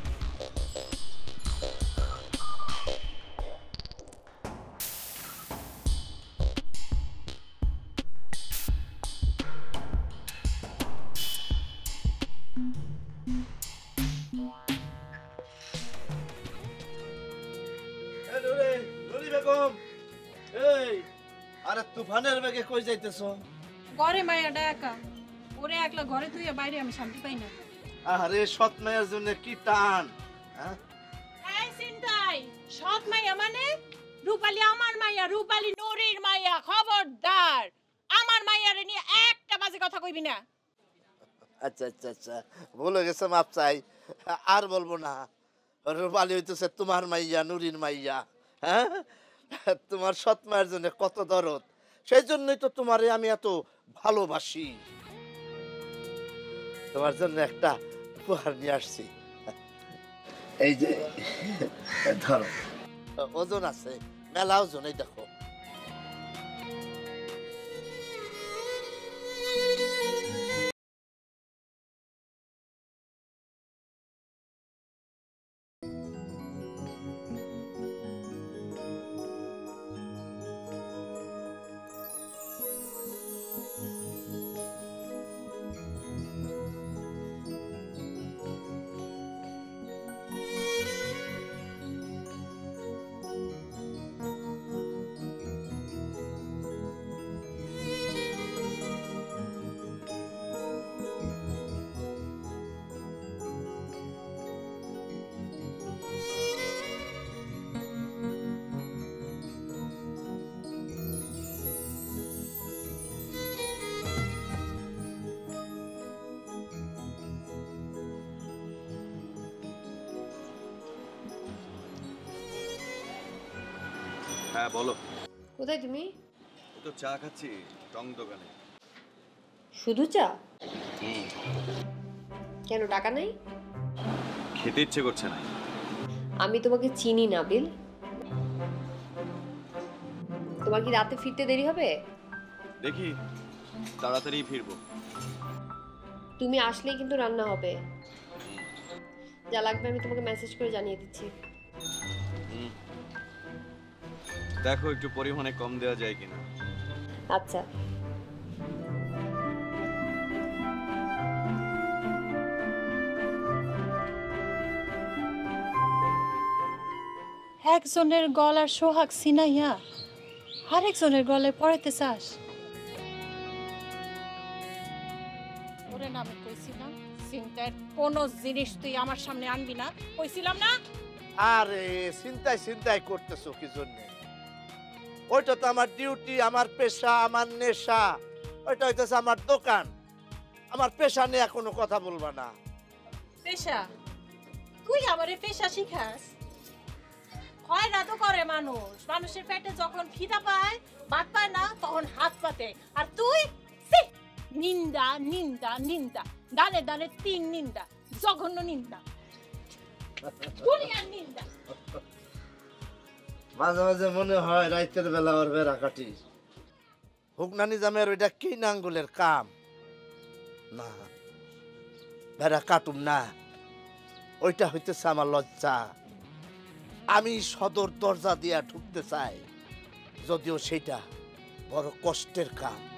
S: আরে তুফানের বেগে কই যাইতেছ?
H: ঘরে মায়াটা একা, ওরে একলা ঘরে তুই বাইরে আমি শান্তি পাই না।
S: আরে সৎ মায়ের জন্য কি টান।
H: এই চিন্তাই সৎ মাইয়া মানে রূপালী আমার মাইয়া, রূপালী নূরের মাইয়া। খবরদার আমার মাইয়ারে নিয়ে একটা বাজে কথা কইবি না।
S: আচ্ছা আচ্ছা আচ্ছা ভুলে গেছে, মাপ চাই, আর বলবো না। রূপালী হইতেছে তোমার মাইয়া, নুরির মাইয়া। হ্যাঁ, তোমার সৎ মায়ের জন্য কত দরদ, সেই জন্যই তো তোমারে আমি এত ভালোবাসি। তোমার জন্য একটা উপহার নিয়ে আসছি। এই যে ধরো, ওজন আছে, মেলা ওজন, এই দেখো।
L: হ্যাঁ বলো।
M: কোথায় তুমি?
L: এই তো চা খাচ্ছি টং দোকানে।
M: শুধু চা? কেন টাকা নাই?
L: খেতে ইচ্ছে করছে না।
M: আমি তোমাকে চিনি না বিল। তোমার কি রাতে ফিরতে দেরি হবে?
L: দেখি তাড়াতাড়ি ফিরবো।
M: তুমি আসলেই কিন্তু রান্না হবে। যা লাগবে আমি তোমাকে মেসেজ করে জানিয়ে দিচ্ছি।
L: দেখো একটু পরিমাণে কম দেওয়া যায় কিনা।
M: আচ্ছা।
H: একজনের গলার সোহাগ সিনাইয়া আরেকজনের গলায় পড়াইতে চাস? ওরে না আমি কইছিলাম চিন্তার কোন জিনিস তুই আমার সামনে আনবি না, কইছিলাম না?
S: আরে চিন্তায় চিন্তায় করতেছো কি জন্য? ওইটা তো আমার ডিউটি, আমার পেশা, আমার নেশা। ওইটা হইতেছে আমার দোকান। আমার পেশা নিয়ে কোনো কথা বলবা না।
H: পেশা? তুই আমারে পেশা শিখাস? হয় না তো করে মানুষ, মানুষের পেটে যখন খিদা পায়, ভাত পায় না, তখন হাত পাতে। আর তুই নিন্দা নিন্দা নিন্দা, দানে দানে তিন নিন্দা, জঘন্য নিন্দা, দুনিয়ার নিন্দা।
S: মাঝে মাঝে মনে হয় রাইতের বেলা ওর বেড়া কাটি। হুকনা নিজামের ওইটা কি নাঙ্গুলের কাম না, বেড়া কাটুম না। ওইটা হইতেছে আমার লজ্জা। আমি সদর দরজা দিয়া ঢুকতে চাই, যদিও সেটা বড় কষ্টের কাম।